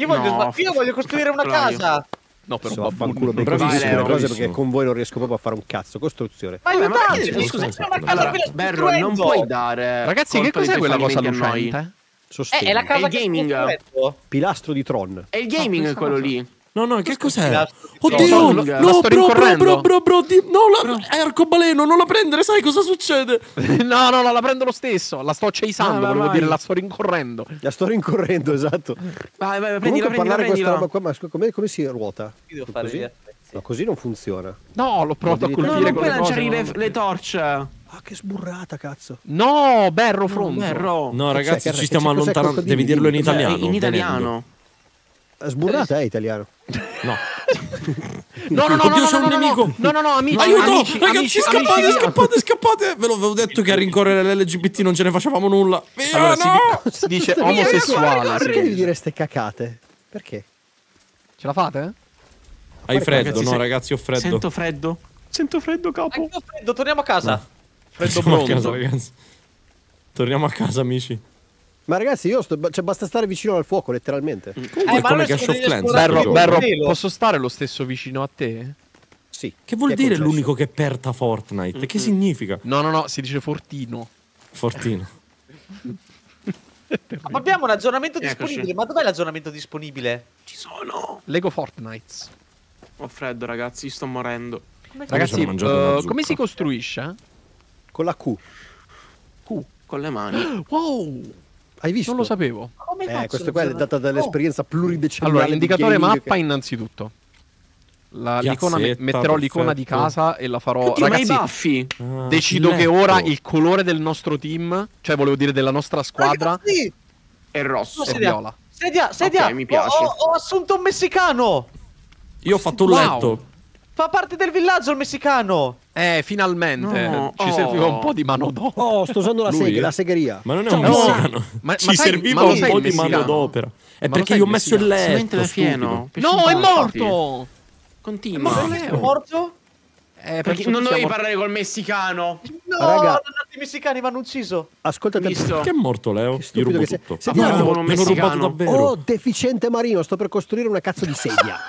Io voglio costruire una casa. No, però Sono babbuino. vaffanculo, Bravissimo, bravissime le cose bravissimo. perché con voi non riesco proprio a fare un cazzo. Costruzione. Ma ma aiutatemi, perché- scusa, scusa, è una casa Allora, qui la sto Berro, non costruendo. puoi dare. Ragazzi, che colpa dei cos'è tuoi quella cosa fallimenti a noi. lucente? Sostegno. È la casa il che sto gaming. costruendo. Pilastro di Tron. È il gaming quello lì. No, che cos'è? La Oddio! la No, sto rincorrendo. bro, no, è arcobaleno, non la prendere, sai cosa succede? No, la prendo lo stesso. La sto chasando, Vai, volevo vai. dire, la sto rincorrendo. La sto rincorrendo, esatto. Vai, Comunque prendila. parlare questa roba qua, ma come si ruota? Io devo fare Così? gli attrezzi. No, così non funziona. No, l'ho provato a No, No, colpire non con puoi le cose. lanciare no. le torce. Ah, che sburrata, cazzo. No, Berro Fronzo. Berro. No, ragazzi, Che ci stiamo cos'è allontanando. coccodrillo? Devi dirlo in Cos'è? italiano. In italiano. venendo. Sburrata è italiano. No. No, Oddio, c'è un nemico. No, amici. Aiuto! amici, Ragazzi, amici, scappate, amici. scappate! Ve l'avevo detto che a rincorrere l'LGBT non ce ne facevamo nulla. Via, Allora, no! si dice Perché omosessuale. Perché devi dire ste cacate? Perché? Ce la fate? Hai freddo, Ragazzi, no, ragazzi, ho freddo. Sento freddo. Sento freddo, capo. Anche io freddo, torniamo a casa. Freddo Torniamo a bronzo. casa, ragazzi. Torniamo a casa, amici. Ma ragazzi, cioè, basta stare vicino al fuoco, letteralmente. Comunque ma è come noi Clash siamo of degli Clans. esploratori. sto Berro, gioco. Velo. posso stare lo stesso vicino a te? Sì. Che vuol Ti è dire concesso. l'unico che perta Fortnite? Che significa? No, si dice fortino. Fortino. Ma abbiamo un aggiornamento Eccoci. disponibile. Ma dov'è l'aggiornamento disponibile? Ci sono. Lego Fortnites. Ho freddo, ragazzi, sto morendo. Ragazzi, sono mangiato una zucca. come si costruisce? Con la Q. Con le mani. Wow, Hai visto? non lo sapevo. Come cazzo Questa qua è funziona? data dall'esperienza pluridecennale. Allora, di indicatore gaming mappa che- innanzitutto. Piazzetta, Metterò l'icona di perfetto. casa e la farò. Oddio, ma i Ragazzi, baffi. Ah, decido che letto. ora il colore del nostro team, cioè volevo dire della nostra squadra, Ragazzi, È rosso. è viola. sedia. Ok, mi piace. Ho assunto un messicano. Io ho fatto un Wow. letto. Fa parte del villaggio il messicano. No, Finalmente ci oh. serviva un po' di manodopera. Oh, sto usando la Lui, la segheria. Ma non è Ciao, un no. messicano. Ma Ci sai- serviva ma lo un sai po' il di messicano? manodopera. È Ma lo perché sai io ho il messo il messicano? Si mente letto. da fieno. No, è morto! Continua. È morto? Perché non dovevi parlare col messicano. No, Raga. i messicani mi hanno uciso. Ascoltate. Visto? Che è morto Leo? Che Io stupido rubo che sei. tutto. Senti, Ah, un no, attimo, me l'ho rubato messicano. davvero. Oh, deficiente marino, sto per costruire una cazzo di sedia.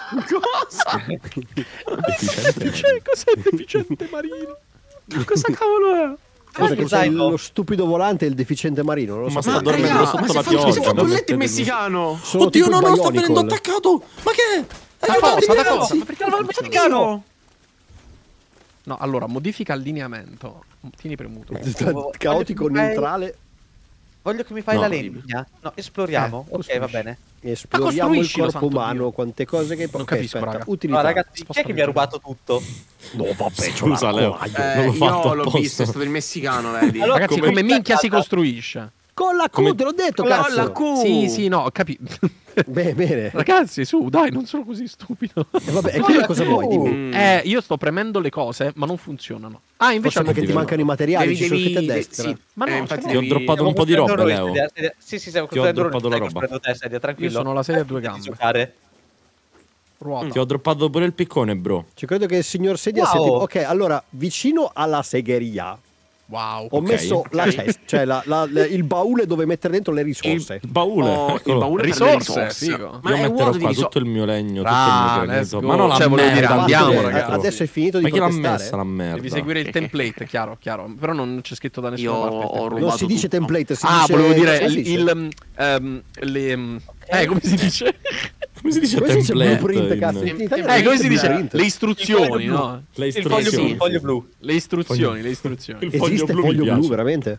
Cos'è il deficiente marino? Cosa cavolo è? Cosa che c'è zaino? lo stupido volante e il deficiente marino, non lo Ma so. sta dormendo sotto la pioggia. Ma ma metti mettete- il messicano. Sono Oddio, tipo no, il sta Bionicle. venendo attaccato. Ma che? Da Aiutatemi, cosa? Da ragazzi. cosa? Ma perché Salva il messicano. No, allora, modifica allineamento. Tieni premuto. Caotico, Voglio che mi fai- neutrale. Voglio che mi fai No. la legna. No, esploriamo. Ok, costruisci. va bene. Esploriamo il costruiscilo, corpo santo umano, Dio. quante cose che Non ok, capisco, aspetta, raga. utilità. No, ragazzi, chi è che mi ha rubato tutto? No, vabbè, Scusa, Leo. Non l'ho fatto Io l'ho apposta. visto, è stato il messicano, vedi. Allora, Ragazzi, come minchia si costruisce? Con la Q, Come- te l'ho detto, Con la cazzo. Q. Sì, no, ho capito. Bene. Ragazzi, su, dai, non sono così stupido. E vabbè, e quindi cosa vuoi? Dimmi. Mm. Io sto premendo le cose, ma non funzionano. Ah, invece Forse perché ti livello. mancano i materiali, ci sono scritti a destra. sì. Ma no, infatti Ti ho droppato un po' di roba, Leo. Sì, stiamo Ti ho costruendo droppato la stai roba. costruendo te, sedia, tranquillo. Io sono la sedia a due Devi gambe. giocare. Ruota. Ti ho droppato pure il piccone, bro. Ci credo che il signor sedia Wow. sia tipo... Ok, allora, vicino alla segheria Wow. ho messo la chest, cioè il baule dove mettere dentro le risorse. Il baule. Oh, il eccolo. baule per Risorse, le risorse. figo. Ma Io è metterò vuoto di qua risorse. tutto il mio legno, tutto Ah, il mio let's granito. go. Ma no, la Cioè, volevo dire, merda. andiamo, Fatto che ragazzi. adesso è finito di Ma chi l'ha contestare. messa la merda? Devi seguire il template, chiaro. Però non c'è scritto da nessuna Io parte. il ho template. rubato Non si dice tutto. template, si Ah, dice... volevo dire come si dice? come si dice? Come si dice Come si dice template? blueprint, cazzo? In italiano Come si dice? blueprint. Le istruzioni, Il no? Le Il foglio blu, istruzioni. il foglio blu. Le istruzioni, le istruzioni. Il foglio Esiste blu mi foglio blu, piace. veramente?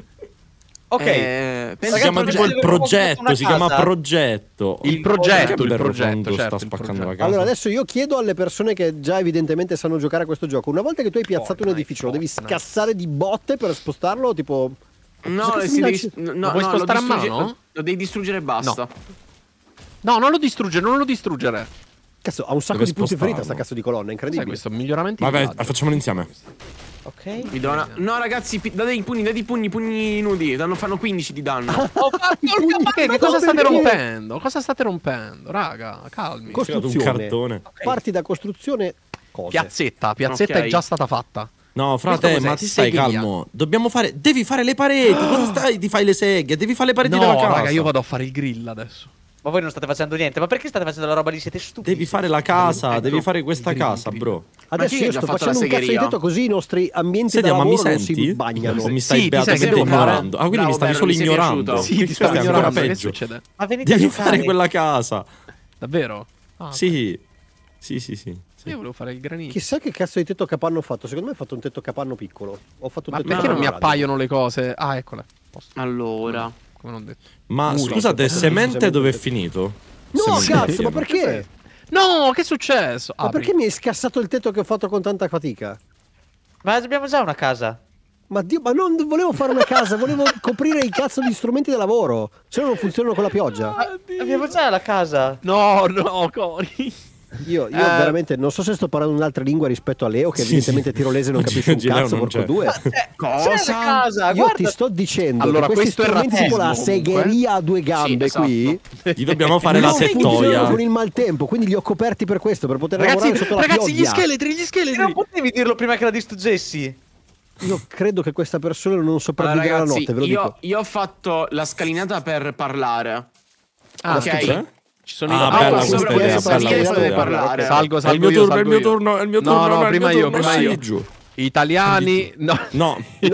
Ok. Si Ragazzi, chiama tipo il una progetto, si chiama casa. progetto. Il progetto, Che il bello progetto, quando certo, sta il spaccando progetto. la casa. Allora adesso io chiedo alle persone che già evidentemente sanno giocare a questo gioco, una volta che tu hai piazzato un edificio lo devi scassare di botte per spostarlo, tipo... No, Cosa si mi devi, dai- no, Lo no, puoi lo spostare a distruggi- mano? Lo devi distruggere e basta. No, non lo distruggere, non lo distruggere. Cazzo, ha un sacco Deve di punti ferita sta spostarlo. cazzo di colonna, Cos'è incredibile. questo? Miglioramenti di Vabbè, viaggio. facciamolo insieme. Ok. Mi do no, ragazzi, date i pugni nudi. Fanno 15 di danno. Ho fatto il Che cosa state perché? rompendo? Cosa state rompendo? Raga, calmi. Ho tirato un Costruzione. cartone. Parti da costruzione... Cose. Piazzetta Ok. è già stata fatta. No, Questo frate, cos'è? ma ti stai Segheria. calmo. Devi fare le pareti. Cosa stai? Ti fai le seghe. Devi fare le pareti No, della casa. raga, io vado a fare il grill adesso. Ma voi non state facendo niente. Ma perché state facendo la roba lì? Siete stupidi. Devi fare la casa. Ecco. Devi fare questa Grill, casa, grill. bro. Adesso chi io ha già sto fatto facendo la un cazzo di segheria? tetto così i nostri ambienti Senti, da ma mi lavoro non si senti? bagnano. O mi Sì, stai ti beatamente sento, ignorando? Ah, quindi Bravo, mi stavi Vero, solo mi sei ignorando. piaciuto. Sì, ti Questo sto è ancora ignorando. Che peggio. succede? Ma venite a Devi giocare. fare quella casa. Davvero? Ah, Sì. Sì. Io volevo fare il granito. Chissà che cazzo di tetto capanno ho fatto. Secondo me ho fatto un tetto capanno piccolo. Ho fatto un Ma tetto perché non mi capanno appaiono le cose? Ah, eccole. Posto. Allora, Come non detto. Ma Muri. scusate, Sì, semente sì. dove è finito? No, Semente cazzo, insieme. ma perché? No, che è successo? Ma perché mi hai scassato il tetto che ho fatto con tanta fatica? Ma abbiamo già una casa. Ma Dio, ma non volevo fare una casa, volevo coprire i cazzo di strumenti da lavoro. Se no non funzionano con la pioggia. Abbiamo già la casa. No, Cori. Io veramente non so se sto parlando un'altra lingua rispetto a Leo, che Sì, evidentemente sì. tirolese non Oggi- capisce un oggi Leo cazzo, non porco c'è. due. C'è la casa. Io Guarda. ti sto dicendo Allora, che questi questo è strumenti tipo la razzismo, comunque. segheria a due gambe Sì, qui Gli dobbiamo fare la non funzionano tettoia. con il maltempo, quindi li ho coperti per questo, per poter Ragazzi, lavorare sotto la ragazzi, gli pioggia. scheletri, gli Non scheletri. potevi dirlo prima che la distruggessi. Io credo che questa persona non sopravviverà allora, la ragazzi, notte, ve lo dico. io ho fatto la scalinata per parlare. Ah, Ok. Cioè? Ci sono Ah, i bella questa questa idea, idea, questa bella idea questa deve idea. parlare. Salgo È il mio io, turno, è salgo il mio io. turno, è il mio turno. No, è no, il prima mio io, turno, prima sì, io. giù. Italiani, no. No.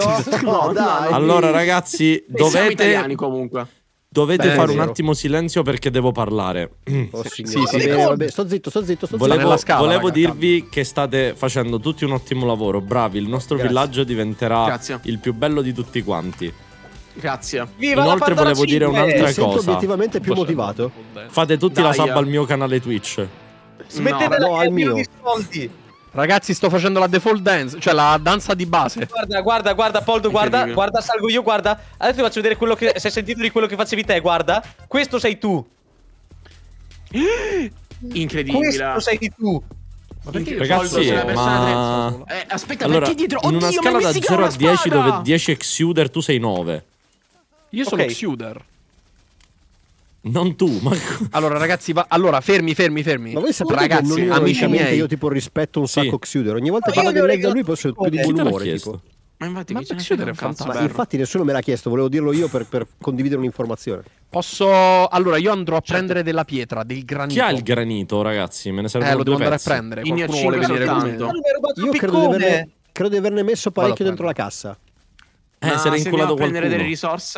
No, dai. Allora ragazzi, Siamo italiani dovete, comunque. dovete Beh, fare un vero. attimo silenzio perché devo parlare. Oh, Sì, signore, sì, va sì. bene, va bene. Sto zitto. Volevo, nella scala, volevo raga, dirvi che state facendo tutti un ottimo lavoro, bravi. Il nostro Grazie. villaggio diventerà Grazie. il più bello di tutti quanti. Grazie. Viva la Inoltre Pandora volevo dire 5. un'altra Mi sento cosa. obiettivamente più motivato. Fate tutti la Dai, sub al mio canale Twitch. Smettetela No, che al è pieno mio. di soldi. Ragazzi, sto facendo la default dance, cioè la danza di base. Guarda, Poldo, Incredibile. guarda, salgo io, guarda. Adesso ti faccio vedere quello che. Se hai sentito di quello che facevi te, guarda. Questo sei tu. Incredibile. Questo sei tu. Ma perché Ragazzi, sei una persona ma... aspetta, Allora, perché dietro? in una Oddio, scala mi da investiga 0 a una 10 spada! dove 10 è exuder, tu sei 9. Io sono Ok. Xuder. Non tu, ma... Allora, ragazzi, allora, fermi. Ma voi sapete che Ragazzi, non amici ironicamente miei. io tipo rispetto un Sì. sacco Xuder. Ogni volta Ma che io vado gli ho in mezzo a lui regalato posso più di Chi buon te l'ha umore, chiesto? tipo. Ma infatti Ma chi ce ne Xuder frega è un cazzo, Ma Berro? infatti nessuno me l'ha chiesto, volevo dirlo io per condividere un'informazione. Posso. Allora, io andrò a prendere della pietra, del granito. Chi ha il granito, ragazzi? Me ne servono Lo due devo andare a pezzi. prendere. In Qualcuno vuole 5 venire con soltanto. me. Ma lui ha rubato Io il credo di averne messo parecchio Vado a dentro la cassa. Ma Se l'è se andiamo inculato a prendere qualcuno. delle risorse?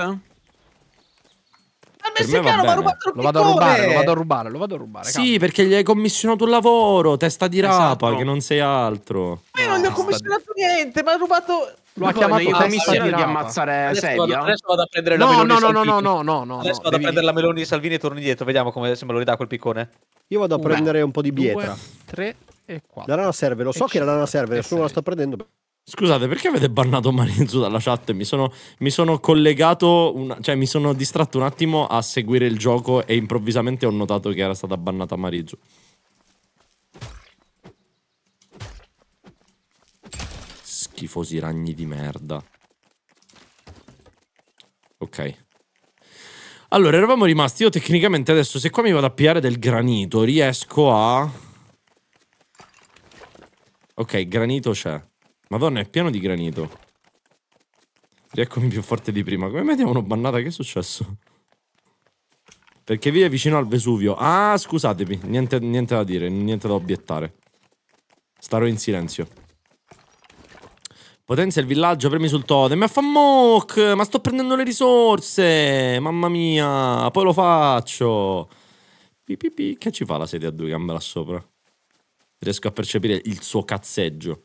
Ma Per me va messicano mi ha bene. rubato il Lo vado a rubare, piccone. lo vado a rubare. Sì, perché gli hai commissionato un lavoro, testa di rapa, Esatto. che non sei altro. Ma io non gli ho commissionato niente, ma ha rubato. Lo ha chiamato io testa commissione di di rapa. ammazzare Adesso sedia. vado a prendere la No, Meloni no, di no, no, Salvini. no, no, no. Adesso vado a devi- prendere la Meloni di Salvini e torno indietro. Vediamo come se me lo ridà quel piccone. Io vado a prendere un po' di 2, pietra. 3 e La 4. rana serve, lo so E che la rana cinque, serve, e nessuno la sei. sta prendendo. Scusate, perché avete bannato Marinzu dalla chat? Mi sono collegato, cioè mi sono distratto un attimo a seguire il gioco e improvvisamente ho notato che era stata bannata Marinzu. Schifosi ragni di merda. Ok. Allora, eravamo rimasti. Io tecnicamente adesso, se qua mi vado a pigliare del granito, riesco a... Ok, granito c'è. Madonna, è pieno di granito. Rieccomi più forte di prima. Come mai ti avevano bannata? Che è successo? Perché vive vicino al Vesuvio. Ah, scusatemi. Niente da dire, niente da obiettare. Starò in silenzio. Potenzia il villaggio, premi sul totem. Ma fa mock! Ma sto prendendo le risorse! Mamma mia! Poi lo faccio! Che ci fa la sedia a 2 gambe là sopra? Riesco a percepire il suo cazzeggio.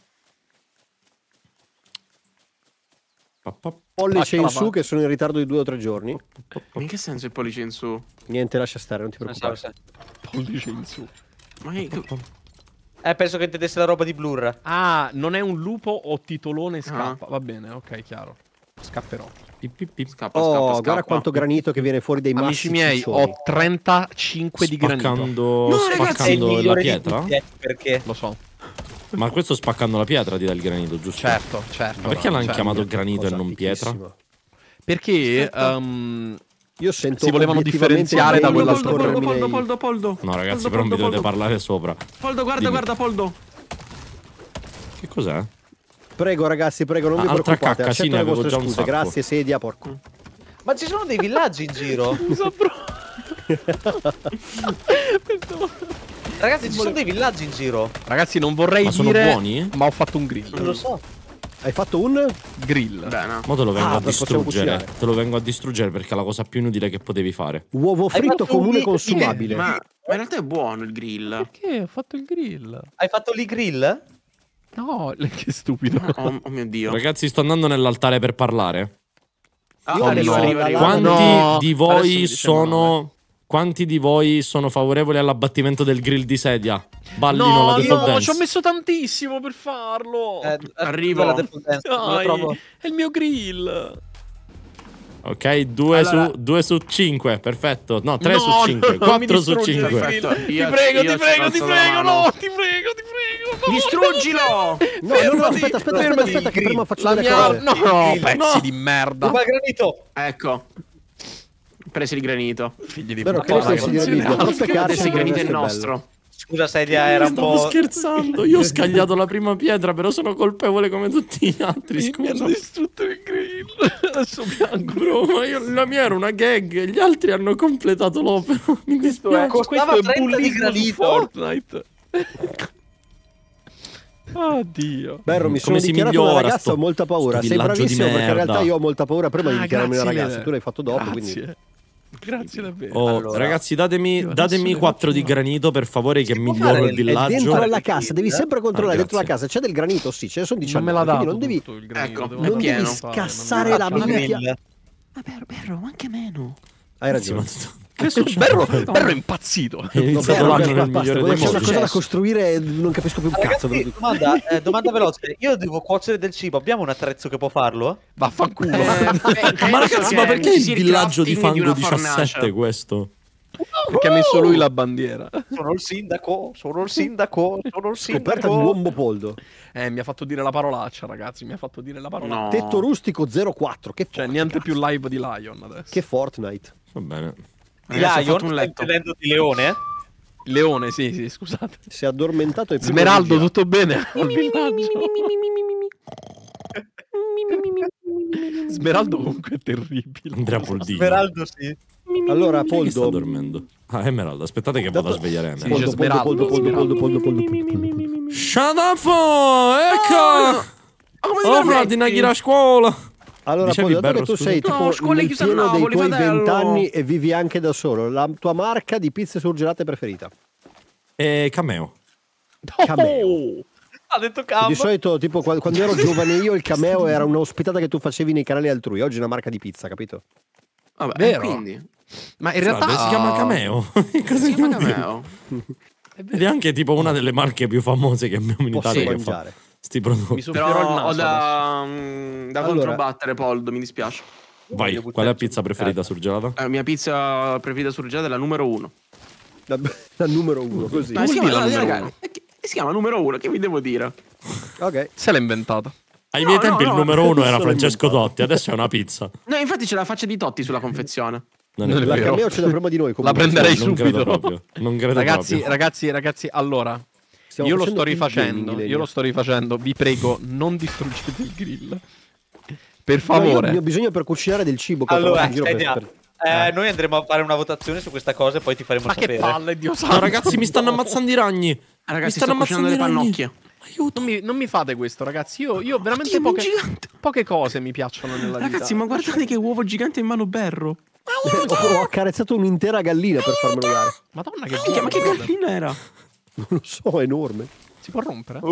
Pollice in su va. che sono in ritardo di 2 o 3 giorni. Ma in che senso il pollice in su? Niente, lascia stare, non ti preoccupare. Pollice in su. Ma che... Penso che intendesse la roba di Blur. Ah, non è un lupo o titolone scappa. Va bene, ok, chiaro. Scapperò. Scappa, Oh, scappa, guarda scappa. quanto granito che viene fuori dai massi. Amici miei, ciccioni. ho 35 di granito. Spaccando la pietra? Perché? Lo so. Ma questo spaccando la pietra ti dà il granito, giusto? Certo. Ma perché l'hanno certo. chiamato granito e non pietra? fichissima. Perché Io sento si volevano obiettivamente differenziare da meglio quella lo scorrermi nei- Poldo. No, ragazzi, Poldo, però mi Poldo, dovete Poldo. parlare sopra. Poldo, guarda, Dimmi. guarda, Poldo. Che cos'è? Prego ragazzi, prego, non vi Altra preoccupate. cacca, sì, Accetto ne le avevo vostre già un scuse. sacco. Grazie, sedia, porco. Ma ci sono dei villaggi in giro. Ragazzi, ci sono dei villaggi in giro. Ragazzi, non vorrei Ma sono dire, buoni? ma ho fatto un grill. Non lo so. Hai fatto un? Grill. Bene. Mo te lo vengo a possiamo distruggere. cucinare. Te lo vengo a distruggere perché è la cosa più inutile che potevi fare. Uovo Hai fritto fatto un comune grill? consumabile. Ma in realtà è buono il grill. Perché ho fatto il grill? Hai fatto lì grill? No, che stupido. Oh mio Dio. Ragazzi, sto andando nell'altare per parlare. Io Arriva, no, arriva, la- arriva. Quanti No, di adesso voi mi dice sono... Quanti di voi sono favorevoli all'abbattimento del grill di sedia? Ballino la No, default no, dance. ci ho messo tantissimo per farlo. Arrivo. La Default Dance, non la Dai, trovo. è il mio grill. Ok, 2 su 5, perfetto. No, 3 No, su 5, no, mi 4 su distruggi il 5. Perfetto. grill. Ti Io- prego, io ti prego, ci ti alzo la prego, mano. no, ti prego, ti prego. No, Distruggilo! No, aspetta, che prima faccio La delle mia... cose. No, pezzi No. di merda. Ruba il granito. Ecco. Presi il granito. Figli di Vero, che puttana. ne pensi di Raviglia? Troppe Adesso carte, il granito è bello. nostro. Scusa, sedia era un Stavo po'. scherzando, io ho scagliato la prima pietra, però sono colpevole come tutti gli altri, Mi hanno scusa. distrutto il grill. Adesso piango. Bro, ma la mia era una gag, gli altri hanno completato l'opera. Mi dispiace. Costava Questo è 30 di bullismo su granito. Fortnite. Oddio. Berro, mi sono Come si dichiarato una migliora ragazza, ho molta paura. sto Sei villaggio di bravissimo perché in merda. realtà io ho molta paura prima di dichiararmi una grazie ragazza. mille. Tu l'hai fatto dopo, Grazie. quindi Grazie davvero. Oh, Allora. ragazzi, Io datemi adesso 4 di devo granito per favore che Si può miglioro fare il il- è villaggio. dentro alla casa, devi sempre controllare Ah, dentro la grazie. casa. C'è del granito, sì, ce ne sono Non 19. me l'ha dato quindi non devi tutto il granito. Ecco, devo è non devi pieno. scassare la Fatto minchia. grill. Ma Berro, anche meno. Hai Ragazzi, ragione. Berro è impazzito. È iniziato Berro, l'anno nel basta, migliore quando dei c'è una modi. cosa da costruire non capisco più un cazzo. Ragazzi, domanda veloce. Io devo cuocere del cibo. Abbiamo un attrezzo che può farlo? Vaffanculo. Ma ragazzi, ma perché il villaggio di Fango 17 questo? Perché ha messo lui la bandiera. Sono il sindaco. Sono il sindaco. Sono il Scoperta di sindaco. uomo poldo. Mi ha fatto dire la parolaccia, ragazzi. Mi ha fatto dire la parolaccia. No. Tetto rustico 04. Che Cioè, Fortnite, niente cazzo. più live di Lion adesso. Che Fortnite. Va bene. Di Ragazzi, ho Lion? fatto un Stai letto. intendendo di leone? Leone, sì, scusate. Si è addormentato e prima Smeraldo, di girare. tutto bene? Al villaggio. Smeraldo comunque è terribile. Andrea Poldini. Smeraldo sì. Allora, Chi sta Poldo. dormendo? Ah, Emerald, aspettate che vado a svegliare Sì, Emerald. dice Poldo, poldo, Smeraldo. poldo, poldo, poldo, poldo, poldo. Shut up! Ecco! Come Oh, frate, non a scuola! Allora, Dicevi, Poldo, dato Berro, che tu scusa. sei No, tipo scuola nel chiusa a pieno dei Napoli, tuoi fratello. 20 anni e vivi anche da solo, la tua marca di pizze surgelate preferita? Cameo. Cameo. Ha detto Cam. Di solito, tipo, quando ero giovane io, il cameo era un'ospitata che tu facevi nei canali altrui. Oggi è una marca di pizza, capito? Vabbè, Vero? quindi. Ma in realtà Si chiama Cameo. Cosa Si chiama vuol dire? Cameo. Ed è anche tipo una delle marche più famose che abbiamo in Posso Italia che fa mangiare. sti prodotti. mi soffierò il Però ho naso adesso. da Allora. controbattere, Poldo, mi dispiace. Vai, Voglio qual è la buttarci pizza un preferita surgelata? La mia pizza preferita surgelata è la numero 1. La numero 1, così. Ma si vuol chiama, dire la numero raga, si chiama numero 1, che vi devo dire? Ok. Se l'ha inventata. Ai miei No, tempi no, il no, numero 1 era solo Francesco inventato. Totti, adesso è una pizza. No, infatti c'è la faccia di Totti sulla confezione. Non è Non è La vero. vero. cameo c'è da prima di noi. La Comunque. prenderei Non credo subito. proprio. Non credo Ragazzi, proprio. ragazzi, allora. Stiamo Io lo facendo sto il rifacendo. gaming, Io lo sto rifacendo. Vi prego, non distruggete il grill. Per No, io favore. ho bisogno per cucinare del cibo. che ho Allora, trovato in giro per- noi andremo a fare una votazione su questa cosa e poi ti faremo Ma che sapere. palle, Dio santo. No, ragazzi, mi stanno ammazzando i ragni. Ah, ragazzi, mi stanno sto cucinando ammazzando le i ragni. pannocchie. Aiuto. Non mi fate questo, ragazzi. Io veramente Oddio, un gigante. poche cose mi piacciono nella vita. Ragazzi, ma guardate che uovo gigante in mano Berro. Ho accarezzato un'intera gallina per farmelo dare. Madonna, che Ma che gallina era? Non lo so, è enorme. Si può rompere?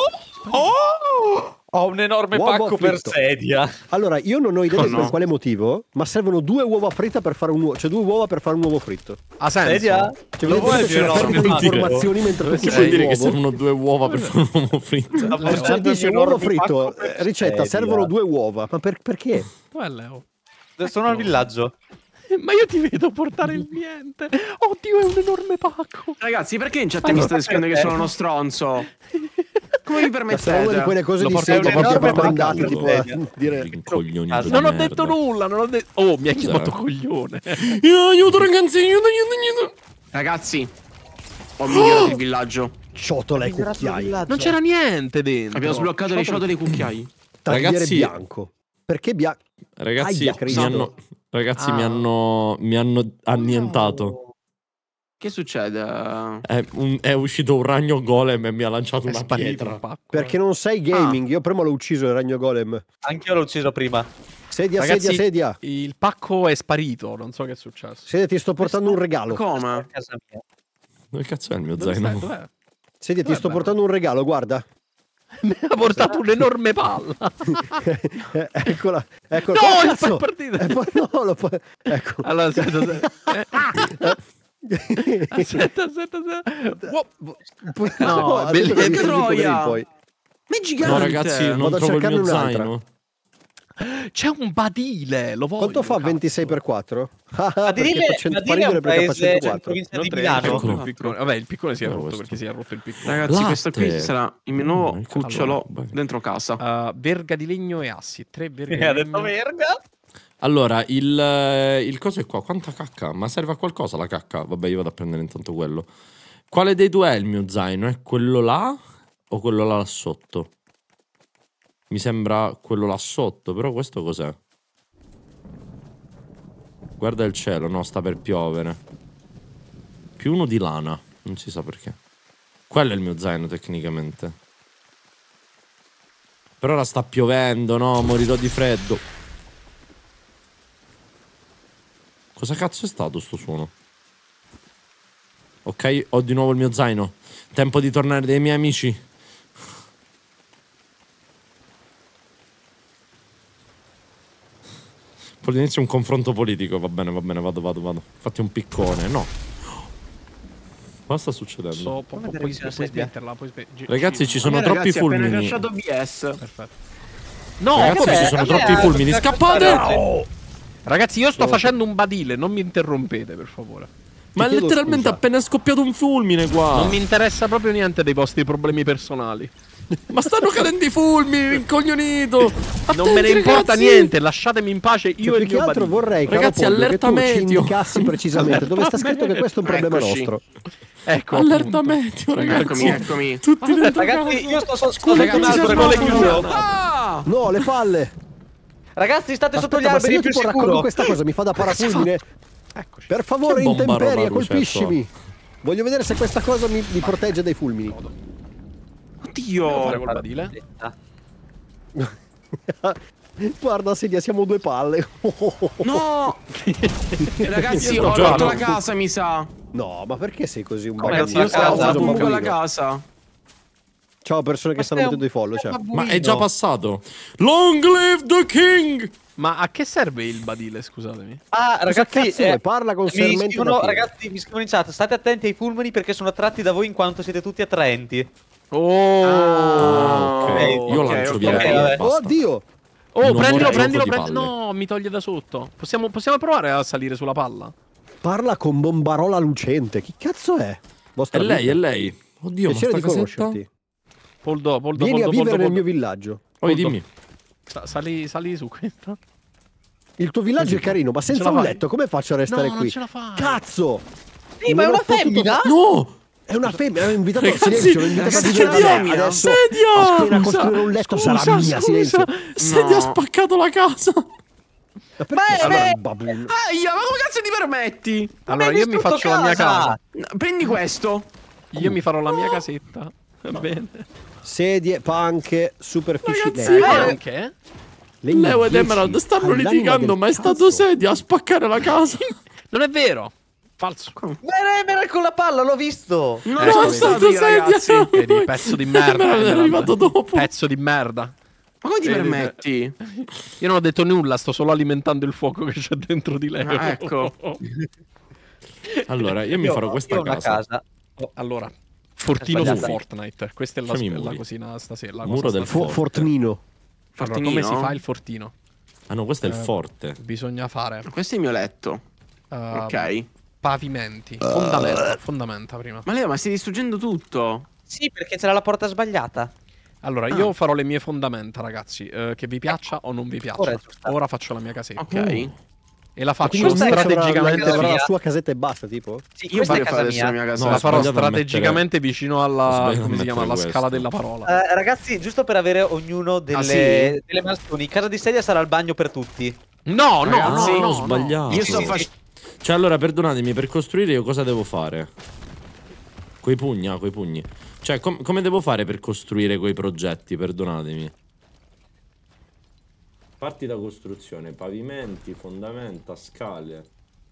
Ho un enorme Uovo pacco per fritto. sedia. Allora, io non ho idea Oh, per no. quale motivo, ma servono 2 uova fritte per fare un uovo. Cioè 2 uova per fare un uovo fritto. Ha senso? Sedia? Cioè, Lo vuoi vedete c'è una più perdita di enorme pacco? informazioni mentre tu Dove cucini Vuol dire che l'uovo. servono 2 uova per fare un uovo fritto. Cioè, dice uovo fritto, ricetta, servono 2 uova. Ma perché? Dov'è Leo? Sono al villaggio. Ma io ti vedo portare il niente. Oddio, è un enorme pacco. Ragazzi, perché in chat mi state scrivendo che sono uno stronzo? Come vi Ma sarà una di quelle permettete? cose Lo di porto sedia un che ti enorme avrà mandato pacco tipo per a sedia. dire Rincoglionito di Non ho merda. detto nulla, non ho detto... Oh, mi hai chiamato Cos'è? coglione. Aiuto ragazzi, aiuto. Ragazzi, ho migliorato il villaggio. ciotole e cucchiai. Non c'era niente dentro. Abbiamo sbloccato le ciotole e i cucchiai. Tagliere Ragazzi- bianco. Perché bianco? Ragazzi, Aia, Cristo. mi hanno annientato. Che succede? È uscito un ragno golem e mi ha lanciato È una sparito pietra. il pacco. Perché non sei gaming. Io prima l'ho ucciso il ragno golem. Anch'io l'ho ucciso prima. Sedia, Ragazzi, sedia. il pacco è sparito, non so che è successo. Sedia, ti sto portando un regalo. Come? A casa mia. Dove cazzo è il mio Dove zaino? stai? Dov'è? Sedia, ti Dov'è sto bello? portando un regalo, guarda. Mi ha portato un'enorme palla. Eccola. No, Eccola. Oh, il cazzo! partito. No, lo puoi... Ecco. Allora, aspetta. Aspetta. Wow. No, è ha detto che bellissimo. mi serve il Troia. potere poi. Ma è gigante! No, ragazzi, non Vado a trovo il cercarne mio un'altra. zaino. C'è un badile, lo voglio. Quanto fa cazzo. 26 per 4? Badile Perché fa Badile è un 100 perché fa paese in 104. provincia Non di tre, Milano. Eccolo. il piccone. Vabbè, il piccone si è No, rotto questo. perché si è rotto il piccone. Ragazzi, questo qui Latte. sarà il mio nuovo Il cucciolo cavolo. dentro casa. Verga di legno e assi. 3 verga Mi ha di detto legno. verga. Allora, il coso è qua. Quanta cacca? Ma serve a qualcosa la cacca? Vabbè, io vado a prendere intanto quello. Quale dei due è il mio zaino? È quello là o quello là sotto? Mi sembra quello là sotto, però questo cos'è? Guarda il cielo, no, sta per piovere. Più uno di lana, non si sa perché. Quello è il mio zaino tecnicamente. Per ora sta piovendo, no? Morirò di freddo. Cosa cazzo è stato sto suono? Ok, ho di nuovo il mio zaino. Tempo di tornare dai miei amici. Poi inizio un confronto politico. Va bene, vado. Fatti un piccone, no. Cosa sta succedendo? Puoi smetterla, puoi Ragazzi, ci sono troppi Ragazzi, ho appena fulmini. lasciato BS. Perfetto. No, Ragazzi, cos'è? ci sono troppi fulmini. Scappate! Ragazzi, io sto facendo un badile, non mi interrompete, per favore. Ma chiedo letteralmente scusa. appena è scoppiato un fulmine qua. Non mi interessa proprio niente dei vostri problemi personali. Ma stanno cadendo i fulmini, rincoglionito. Non me ne importa niente, lasciatemi in pace io Cioè, e più il che mio altro badile. vorrei, caro Ragazzi, Poggio, che allerta tu ci meteo. indicassi precisamente dove sta scritto che questo è un problema Eccoci. nostro. Ecco, Allerta appunto. meteo, ragazzi. Eccomi. Tutti dentro Ragazzi, casa. io sto Scusa, sotto un ragazzi, albero, sono le scusa. giuro. Ah! No, le palle! Ragazzi, state sotto gli Aspetta, ma se alberi io più tipo raccolgo sicuro. questa cosa mi fa da parafulmine. Eccoci. Per favore, Che bomba intemperie, roba, colpiscimi. Voglio vedere se questa cosa mi protegge dai fulmini. Devo fare Oddio. col badile? Guarda, Sedia, siamo 2 palle. No! Ragazzi, Io ho sto rotto giocando. la casa, mi sa. No, ma perché sei così un Come Ragazzi, bagaglino? io la ho casa? fatto un un buco alla bambino. casa. Ciao persone che stanno mettendo i follow, ciao. Ma è già passato. Long live the king! Ma a che serve il badile, scusatemi? Ah, Cosa ragazzi, cazzo vuoi? Parla con mi sermento scrivono, da fiera. ragazzi, mi scrivono in chat, state attenti ai fulmini perché sono attratti da voi in quanto siete tutti attraenti. Oh, Ok, io ok, lancio ok, via. vabbè. Basta. Oddio! Oh, Non prendilo, vorrei prendilo, gioco di prendilo. palle. No, mi toglie da sotto. Possiamo provare a salire sulla palla? Parla con bombarola lucente. Chi cazzo è? È Vostra lei, amica. è lei. Oddio, ma Piacere sta di casetta? conoscerti. Poldo, Vieni a vivere nel mio villaggio. Poi Poldo. dimmi. Sali su questa. Il tuo villaggio è carino, ma senza ce la un fai? letto come faccio a restare No, qui? non ce la fai. Cazzo! Sì, ma è Non una ho potuto femmina? No! È una femmina, l'ho invitato a Ragazzi, silenzio, l'ho invitato a vivere da sedia, me. Adesso sedia! appena costruire un letto sarà mia, silenzio. Sedia ha spaccato la casa. Ma perché Beh, sei un babuino? Aia, ma come cazzo ti permetti? Allora, io mi faccio la mia casa. No, prendi questo. Io mi farò la mia casetta. Va bene. Sedie, panche, superfici. Ragazzi, Eh, Anche? Leo ed Emerald stanno litigando, ma è stato Sedia a spaccare la casa. Non è vero. Falso. Era con la palla, l'ho visto. Non è sono stato Sedia. Vedi, pezzo di merda. Emerald è arrivato dopo. Pezzo di merda. Ma come ti Vedi, permetti? Io non ho detto nulla, sto solo alimentando il fuoco che c'è dentro di Leo. Ah, ecco. Allora, io mi farò questa io ho una casa. Allora, fortino su Sbagliata. Fortnite. Questa è Facciamo i la muri. cosina stasera. La Muro cosa del stasera. forte. Fortnino. Allora, Fortinino? come si fa il fortino? Ah no, questo è il forte. Bisogna fare Questo è il mio letto. Ok. pavimenti. Fondamenta prima. Ma Leo, ma stai distruggendo tutto. Sì, perché c'era la porta sbagliata. Allora, io farò le mie fondamenta, ragazzi. Che vi piaccia o non vi piaccia. Ora è giusto. Ora faccio la mia casetta. Ok. E la faccio Quindi strategicamente. casa avrà la mia. sua casetta e basta, tipo? Sì, Io questa è voglio casa fare adesso la mia. mia casa. No, La ho farò sbagliato a strategicamente vicino ho alla. sbagliato a Come si chiama? mettere Alla scala questo. della parola. Ragazzi, giusto per avere ognuno delle, sì? delle mansioni, casa di Sedia sarà il bagno per tutti. No, no, Ragazzi, no, ho no, sbagliato. Io sto Sì, sì. facendo. Cioè, allora, perdonatemi, per costruire io cosa devo fare? Coi pugni, coi pugni. Cioè, come devo fare per costruire quei progetti? Perdonatemi. Parti da costruzione, pavimenti, fondamenta, scale.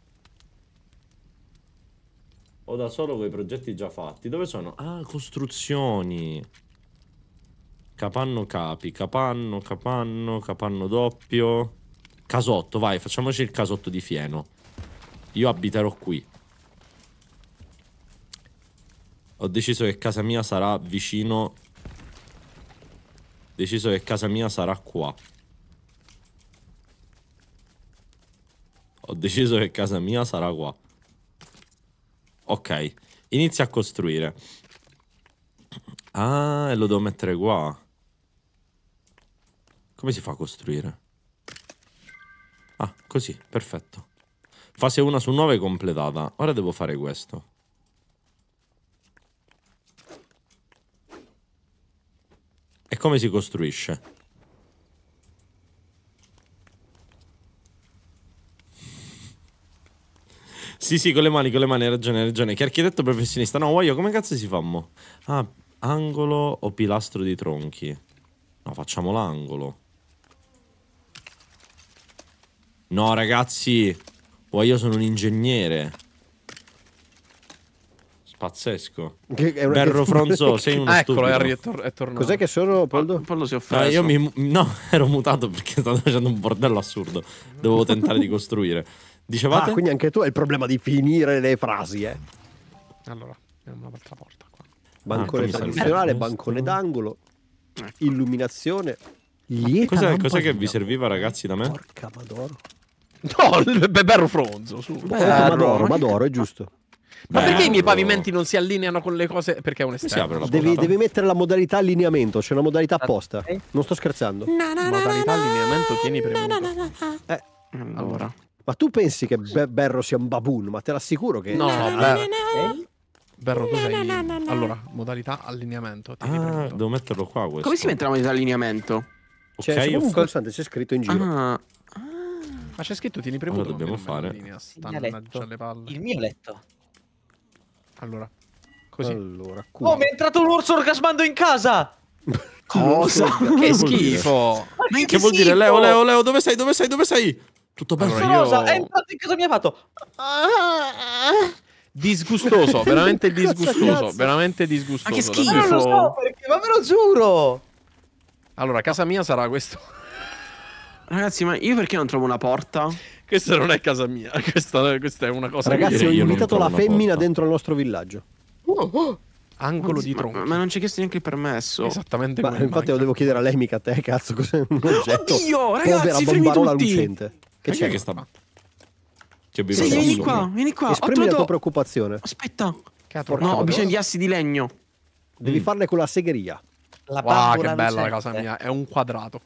O da solo quei progetti già fatti. Dove sono? Ah, costruzioni. Capanno capi, capanno doppio. Casotto, vai, facciamoci il casotto di fieno. Io abiterò qui. Ho deciso che casa mia sarà vicino. Ho deciso che casa mia sarà qua. Ho deciso che casa mia sarà qua. Ok, inizia a costruire. Ah, e lo devo mettere qua. Come si fa a costruire? Ah, così, perfetto. Fase 1 su 9 completata. Ora devo fare questo. E come si costruisce? Sì, con le mani, hai ragione. Che architetto professionista? No, voglio, come cazzo si fa, mo? Ah, angolo o pilastro di tronchi? No, facciamo l'angolo. No, ragazzi. Io sono un ingegnere. Pazzesco. Berro Fronzo, sei uno stupido. Eccolo, è tornato. Cos'è che sono, Poldo? Poldo si è offeso. No, ero mutato perché stavo facendo un bordello assurdo. Dovevo tentare di costruire. Dicevate? Ah, quindi anche tu hai il problema di finire le frasi, eh. Allora, andiamo un'altra porta qua. Bancone mi serve tradizionale, questo. bancone d'angolo, illuminazione, lieta Cos'è lampadina. che vi serviva, ragazzi, da me? Porca madoro. No, il Berro Fronzo, su. Madoro, è giusto. Ma perché i miei Berro. pavimenti non si allineano con le cose? Perché è un Si esterno. apre la Devi mettere la modalità allineamento, c'è una modalità apposta. Ok. Non sto scherzando. Modalità allineamento, tieni premuto. Allora. Ma tu pensi che Berro sia un baboon, ma te l'assicuro che... No, Berro, tu sei... Allora, modalità allineamento, tieni Ah, premuto. devo metterlo qua questo. Come si mette la modalità allineamento? C'è Ok, proprio un pulsante, c'è scritto in giro. Ah, Ma c'è scritto tieni premuto. Allora dobbiamo che non me fare. la linea, Il stanno mio in mezzo alle letto. palle. Il mio letto. Allora, così. Allora, Oh, mi è entrato un orso orgasmando in casa! cosa? Che schifo! Ma Che vuol dire? Leo, dove sei? Tutto bene? Allora, Orso rosa, io- è entrato in casa mia, ha fatto... Disgustoso, veramente disgustoso, cazzo? veramente disgustoso. Ma che davvero. schifo. Non lo so perché, ma ve lo giuro! Allora, casa mia sarà questo. ragazzi, ma io perché non trovo una porta? Questa non è casa mia, questa è una cosa Ragazzi, che ho io non invitato trovo la una femmina porta. dentro il nostro villaggio. angolo di tronco. Ma non ci hai chiesto neanche il permesso. Esattamente Ma come infatti lo manca. devo chiedere a lei, mica a te, cazzo, cos'è un oggetto? Oddio, ragazzi, Povera fermi bombarola tutti. lucente. Che Chi è c'è? che sta? Che vive Sì, vieni sotto? qua, vieni qua. Ho Esprimi la tua trovato... preoccupazione. Aspetta. Che ha Porca No, ho trovato? bisogno di assi di legno. Devi farle con la segheria. La Wow, bambola che bella la lucente. casa mia, è un quadrato.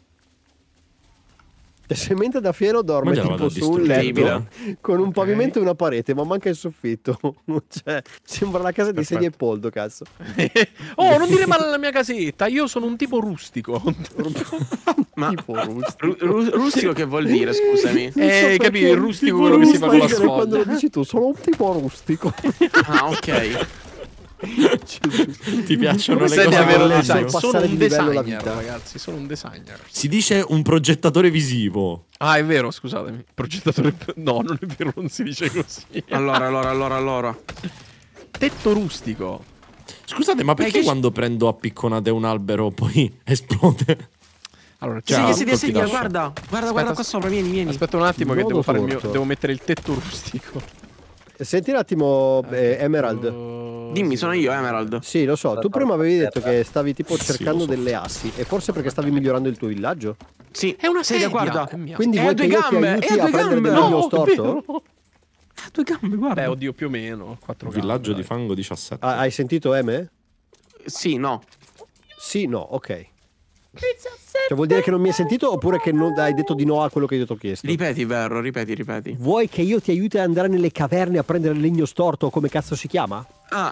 E se mentre da fiero dorme Ma gliela tipo vado a su un letto distruggere. con un Ok. pavimento e una parete, ma manca il soffitto. Cioè, sembra la casa di Perfetto. Sedia e Poldo, cazzo. Oh, non dire male alla mia casetta, io sono un tipo rustico. Ma Tipo rustico. rustico che vuol dire, scusami? Capi, il rustico quello che si fa con la Quando lo sfoglia. dici tu, sono un tipo rustico. Ah, ok. Ti piacciono Come le sai di cose averlo bellissime? design? Sono Passare un di livello la designer, vita. ragazzi, sono un designer. Si dice un progettatore visivo. Ah, è vero, scusatemi. Progettatore... No, non è vero, non si dice così. Allora. Tetto rustico. Scusate, ma perché che- quando prendo a picconate un albero poi esplode? Allora, Ciao. Sedia, colpi d'ascia. guarda qua sopra, vieni. Aspetta un attimo che Nodo devo fare il torto. devo mettere il tetto rustico. Senti un attimo, Emerald. Dimmi, sono io, Emerald. Sì, lo so. Tu prima avevi detto che stavi tipo Sì, cercando lo so. delle assi. E forse perché stavi migliorando il tuo villaggio? Sì, È una sedia, guarda. è mia. Quindi È vuoi a che due io ti gambe, aiuti è a a due prendere gambe. del legno No, storto? Ha 2 gambe, guarda. Beh, oddio, più o meno. 4 Villaggio di fango 17. Hai sentito Eme? Sì, no. Sì, no, ok. Cioè vuol dire che non mi hai sentito oppure che non hai detto di no a quello che io ti ho chiesto? Ripeti, Verro, ripeti. Vuoi che io ti aiuti ad andare nelle caverne a prendere il legno storto o come cazzo si chiama?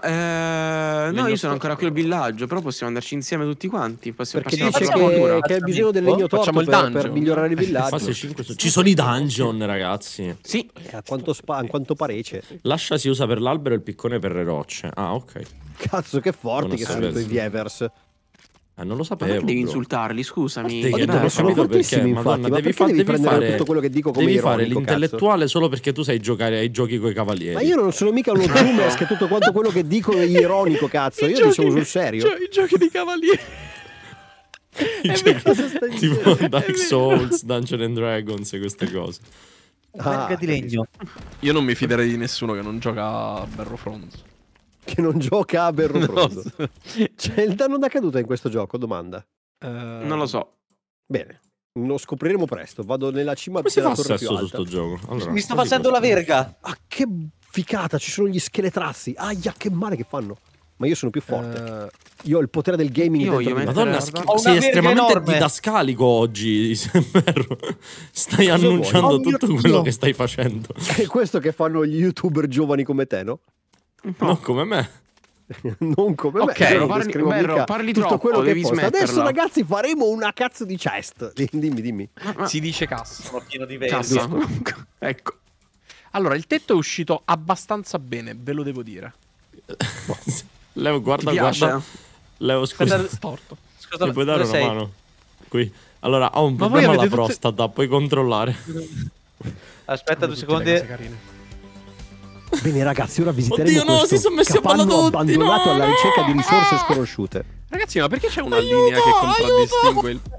No, io sono ancora qui al villaggio, però possiamo andarci insieme tutti quanti. Possiamo Perché farci dice una fotocultura. che hai bisogno del legno torto Facciamo il per dungeon. migliorare il Fase villaggio. 5 ci sono i dungeon, ragazzi. Sì, A quanto parece. L'ascia si usa per l'albero e il piccone per le rocce. Ah, ok. Cazzo, che forti Non che so sono i tuoi adesso. Vievers. Non lo ma sapevo. perché devi bro. insultarli? Scusami. Te che detto non che ho sono capito fortissimi, perché, infatti, Madonna, ma perché devi prendere tutto quello che dico come devi fare ironico, l'intellettuale solo perché tu sai giocare ai giochi coi cavalieri. Ma io non sono mica uno Zumes che tutto quanto quello che dico è ironico, cazzo. Io dicevo sul serio. I giochi di cavalieri. I giochi Cosa stai tipo dicendo? Dark Souls, Dungeons and Dragons e queste cose. Verga di legno. Io non mi fiderei di nessuno che non gioca a Battlefront. Che non gioca a Berro No, Frodo. C'è il danno da caduta in questo gioco? Domanda. Non lo so. Bene, lo scopriremo presto. Vado nella cima Come si della fa torre più sesso su alta. sto gioco? Allora, Mi sto così facendo così. la verga. Ah, che ficata, ci sono gli scheletrazzi. Aia, che male che fanno. Ma io sono più forte. Io ho il potere del gaming Io dentro voglio di me. Madonna, Guarda. Ho una sei verga estremamente enorme. didascalico oggi, sembra. Stai annunciando vuoi? Oh mio tutto quello Dio. che stai facendo. È questo che fanno gli youtuber giovani come te, no? Non come me. Non come Ok, me. Io non parli- descrivo Berro, mica parli tutto troppo, quello che devi posto. Adesso smetterla. ragazzi faremo una cazzo di chest. Dimmi. Si dice cassa. Sono pieno di verga. Cassa. Ecco. Allora, il tetto è uscito abbastanza bene, ve lo devo dire. Leo, guarda, Ti piace? guarda. Leo, scusa. Aspetta, Storto. Scusa, Mi puoi dare dove una sei? mano? Qui. Allora, ho un Ma voi problema alla avete tutte- prostata, puoi controllare. Aspetta 2 Tutte secondi. le cose carine. Bene ragazzi, ora visiteremo Oddio, no, questo si sono messi a capanno ballo tutti, abbandonato no, alla no! ricerca di risorse sconosciute. Ragazzi, ma perché c'è una linea che contraddistingue il...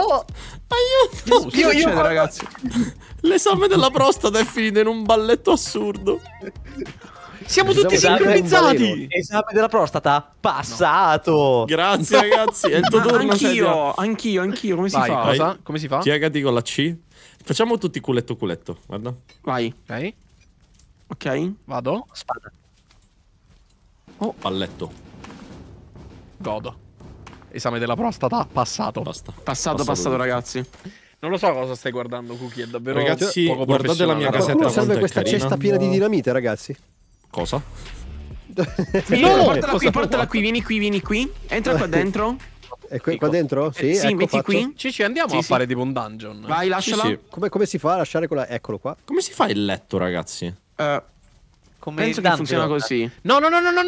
Aiuto! Che succede, ragazzi? L'esame della prostata è finito in un balletto assurdo. Siamo tutti Siamo dati un sincronizzati! Esame della prostata passato. Grazie, ragazzi. È il tuo turno. Sedia. Anch'io, come si Vai, fa? cosa? Come si fa? Piegati con la C. Facciamo tutti culetto culetto. Guarda. Vai, Ok, ok. vado. Spada. Balletto. Godo. Esame della prostata passato. Basta. Passato, ragazzi. Non lo so cosa stai guardando, Cookie, è davvero Ragazzi, poco guardate la mia A professionale. casetta. qualcuno serve quanto è questa carina. cesta piena di dinamite, ragazzi? Cosa? Portala qui, vieni qui. Entra qua dentro. È qua dentro? Sì, Sì, ecco, metti fatto. qui. Ci andiamo Sì, a sì. fare tipo un dungeon. Vai, lasciala. Sì. Come si fa a lasciare quella... Eccolo qua. Come si fa il letto, ragazzi? Come Penso il che dungeon. funziona così. No.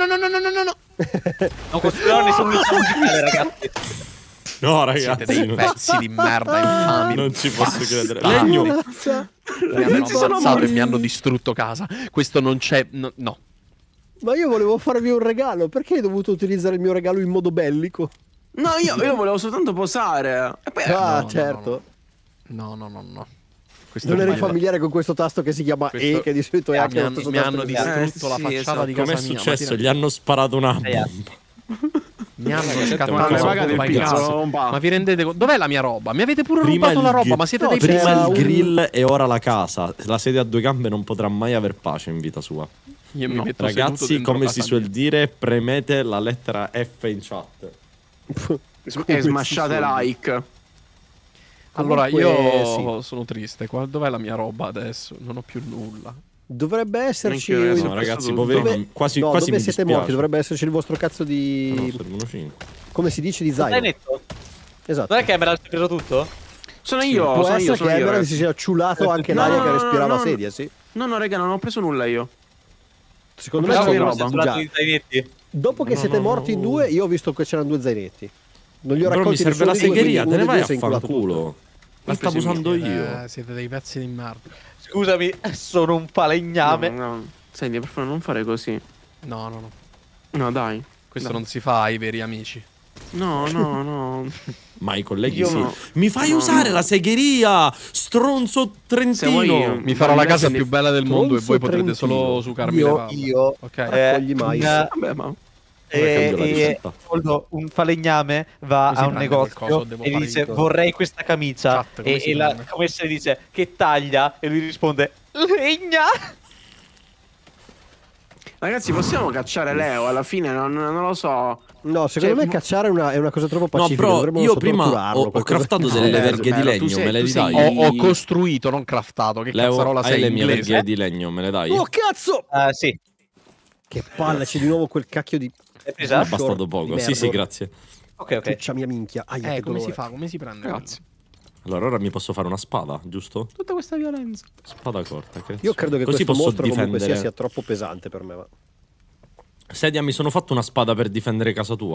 Non costruirò nessun mito musicale, ragazzi. No, Siete ragazzi. dei pezzi di merda infami. Non ci posso credere. Bastardi. Legno. Mazza. Mi hanno Si sono ammazzato e morti. mi hanno distrutto casa. Questo non c'è... No. Ma io volevo farvi un regalo. Perché hai dovuto utilizzare il mio regalo in modo bellico? No, io volevo soltanto posare. E poi Ah, no, certo. No. Questo Non è eri bello. familiare con questo tasto che si chiama Questo- E, che di solito è anche lo stesso mi tasto hanno del gatto. distrutto la Sì, facciata esatto. di casa Com'è mia. successo? ma Gli hanno sparato una Eh. bomba. Mi hanno Ma scattato ne una pagate il bomba in pizzo, casa. bomba. Ma vi rendete conto? Dov'è la mia roba? Mi avete pure Prima rubato la il roba, ma siete no, dei prima pezzi. Prima il un- grill e ora la casa. La sedia a due gambe non potrà mai aver pace in vita sua. Io mi metto seduto Ragazzi, dentro come casa si suol mia. dire, premete la lettera F in chat. E smasciate like. Allora, Comunque, io sono triste. Dov'è la mia roba adesso? Non ho più nulla. Dovrebbe esserci... Neanche io, No, sono ragazzi, tutto. poveri, Dove- quasi, no, quasi dove mi siete dispiace. morti? Dovrebbe esserci il vostro cazzo No, di... servono 5. come si dice? Di Dai, zaino. netto. Esatto. Non è che me l'ha preso tutto? Sono io, Può sono essere io, sono che io. Emerald si ragazzi. sia ciulato anche No, l'aria no, che no, respirava no. sedia, sì. No, raga, non ho preso nulla io. Secondo me Ho preso sono la roba. roba. Sullato di zainetti. Dopo che siete morti in 2, io ho visto che c'erano 2 zainetti. Non li ho Però mi raccolti serve la nessuno dei due, segheria, te ne quindi uno vai dei a due si è inculato fanculo. La stavo usando io. Siete dei pezzi di merda. Scusami, sono un falegname. No. Senti, per favore, non fare così. No. No, dai. Questo Dai. non si fa ai veri amici. No. Ma i colleghi Io sì. no. Mi fai No, usare no. la segheria, stronzo Se trentino. vuoi, Mi farò la casa Invece più bella del mondo e voi potrete Trentino. solo sucarmi le palle. Io Ok. Raccogli mais. Vabbè, ma cambio la ricetta. Un falegname va Come si a un prende negozio qualcosa? Devo e fare dice io. vorrei questa camicia Chat, come si e la prende? commessa gli dice che taglia e lui risponde legna. Ragazzi, possiamo cacciare Leo? Alla fine non lo so. No, secondo Cioè, me cacciare è una cosa troppo No, pacifica. però dovremmo io prima torturarlo, ho qualcosa- craftato delle verghe di bello, tu legno, sei- me le tu ridai? sei- Ho costruito, non craftato. Che Leo, cazzarola hai sei le mie inglese? verghe di legno, me le dai? Oh, cazzo! Sì, Che palle, c'è di nuovo quel cacchio di... è presa? È bastato poco. Di Sì, sì, merda. grazie. Ok. Puccia mia minchia. Aia, che Come si dolore. fa? Come si prende? Grazie. Allora ora mi posso fare una spada, giusto? Tutta questa violenza. Spada corta, che Io credo che così questo posso mostro comunque difendere. sia troppo pesante per me. Ma... Sedia, mi sono fatto una spada per difendere casa tua.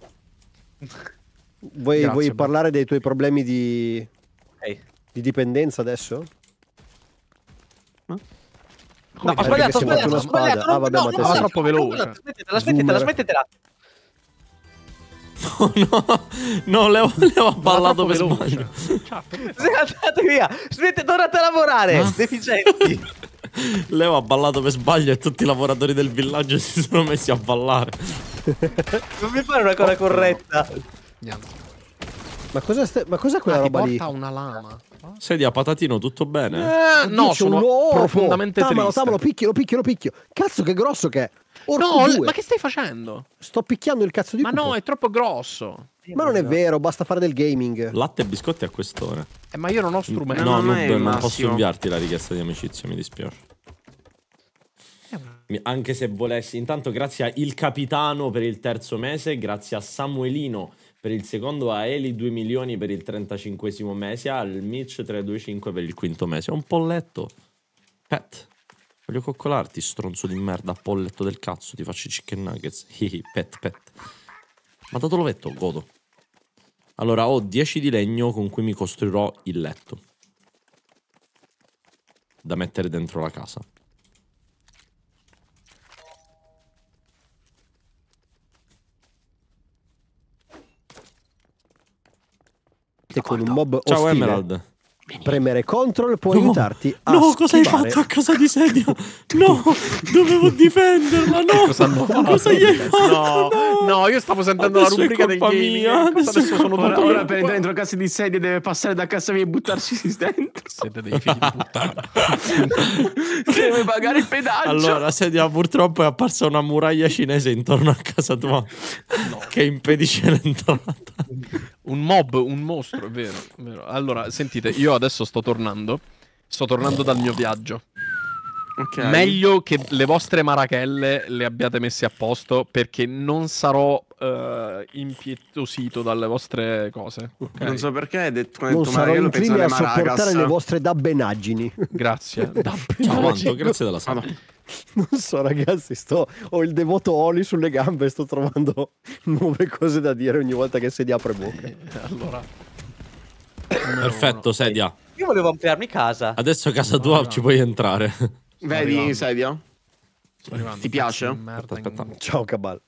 Vuoi Grazie, parlare dei tuoi problemi di dipendenza adesso? No, Come ho fai? sbagliato, Perché si è fatto una spada? Ah, vabbè, ma te sei- troppo veloce. Smettetela. No, Leo ha ballato per troppo sbaglio. Andate via, tornate a lavorare, deficienti. Leo ha ballato per sbaglio e tutti i lavoratori del villaggio si sono messi a ballare. Non mi fare una cosa corretta. Niente. Ma cos'è quella Ti roba lì? porta una lama. Sedia, patatino, tutto bene? No, C'è sono un uovo. profondamente Tamalo, triste. lo picchio. Cazzo, che grosso che è. Orco No, due. ma che stai facendo? Sto picchiando il cazzo di Ma cupo. no, è troppo grosso. Ma non è vero, basta fare del gaming. Latte e biscotti a quest'ora. Ma io non ho strumenti. No, non è Noob, il non posso massimo. inviarti la richiesta di amicizia, mi dispiace. Anche se volessi. Intanto grazie a Il Capitano per il terzo mese, grazie a Samuelino per il secondo, a Eli 2 milioni per il 35esimo mese, al Mitch 325 per il quinto mese. È un polletto. Pet. Voglio coccolarti, stronzo di merda, polletto del cazzo, ti faccio i chicken nuggets. Hihi, pet. Ma dato l'ovetto, godo. Allora, ho 10 di legno con cui mi costruirò il letto. Da mettere dentro la casa. E con un mob Ciao ostile, Emerald. premere control può No, aiutarti a no, cosa hai schivare- fatto a casa di Sedia? No, dovevo difenderla, no. Cosa hanno fatto? Cosa gli hai fatto? No, no, io stavo sentendo Adesso la è rubrica del colpa gaming. mia, adesso è sono colpa tutto mia. Ora per entrare dentro casa di sedia deve passare da casa mia e buttarci dentro. Siete dei figli di puttana. Deve pagare il pedaggio. Allora, Sedia, purtroppo è apparsa una muraglia cinese intorno a casa tua che impedisce l'entrata. Un mob, un mostro, è vero, è vero. Allora, sentite, io adesso sto tornando dal mio viaggio. Ok. Meglio che le vostre marachelle le abbiate messe a posto, perché non sarò impietosito dalle vostre cose. ok? Non so perché hai detto, quando Non hai detto sarò Maraghello, penso incline a alle sopportare maracas. le vostre dabbenaggini. Grazie. Ciao, Manto, grazie della sala. Non so, ragazzi, ho il devoto Oli sulle gambe e sto trovando nuove cose da dire ogni volta che Sedia apre bocca. Allora. Perfetto, Sedia. Io volevo ampliarmi casa. Adesso a casa tua ci puoi entrare. Vedi, sedia? Sto arrivando. Ti piace? Pezzo di merda Aspetta. Ciao, Cabal.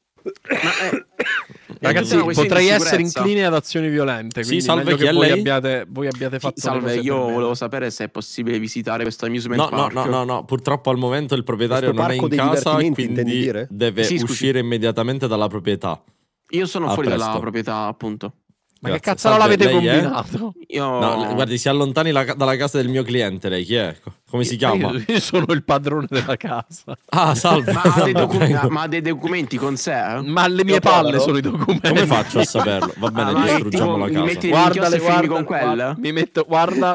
Ragazzi, una questione potrei di essere sicurezza. incline ad azioni violente. Sì, Quindi salve, meglio chi che è voi lei? abbiate fatto le Salve, cose io per bene. volevo sapere se è possibile visitare questo amusement No, park. no. Purtroppo al momento il proprietario Questo non è parco in dei casa, divertimenti, intendi quindi dire? deve Sì, scusi. uscire immediatamente dalla proprietà. Io sono A fuori dalla presto. proprietà, appunto. Ma che Grazie. cazzo Salve, l'avete lei è? combinato? Io... No, guardi, si allontani dalla casa del mio cliente, lei chi è? Come si chiama? Io sono il padrone della casa. Ah, salve. Ma ha dei, Prego. ma ha dei documenti con sé? Ma alle mie Io palle povero? sono i documenti. Come faccio a saperlo? Va bene, ma distruggiamo tipo, la mi casa. metti- Guardale, Minchia, se filmi guarda, con quella? guarda, mi metto, guarda.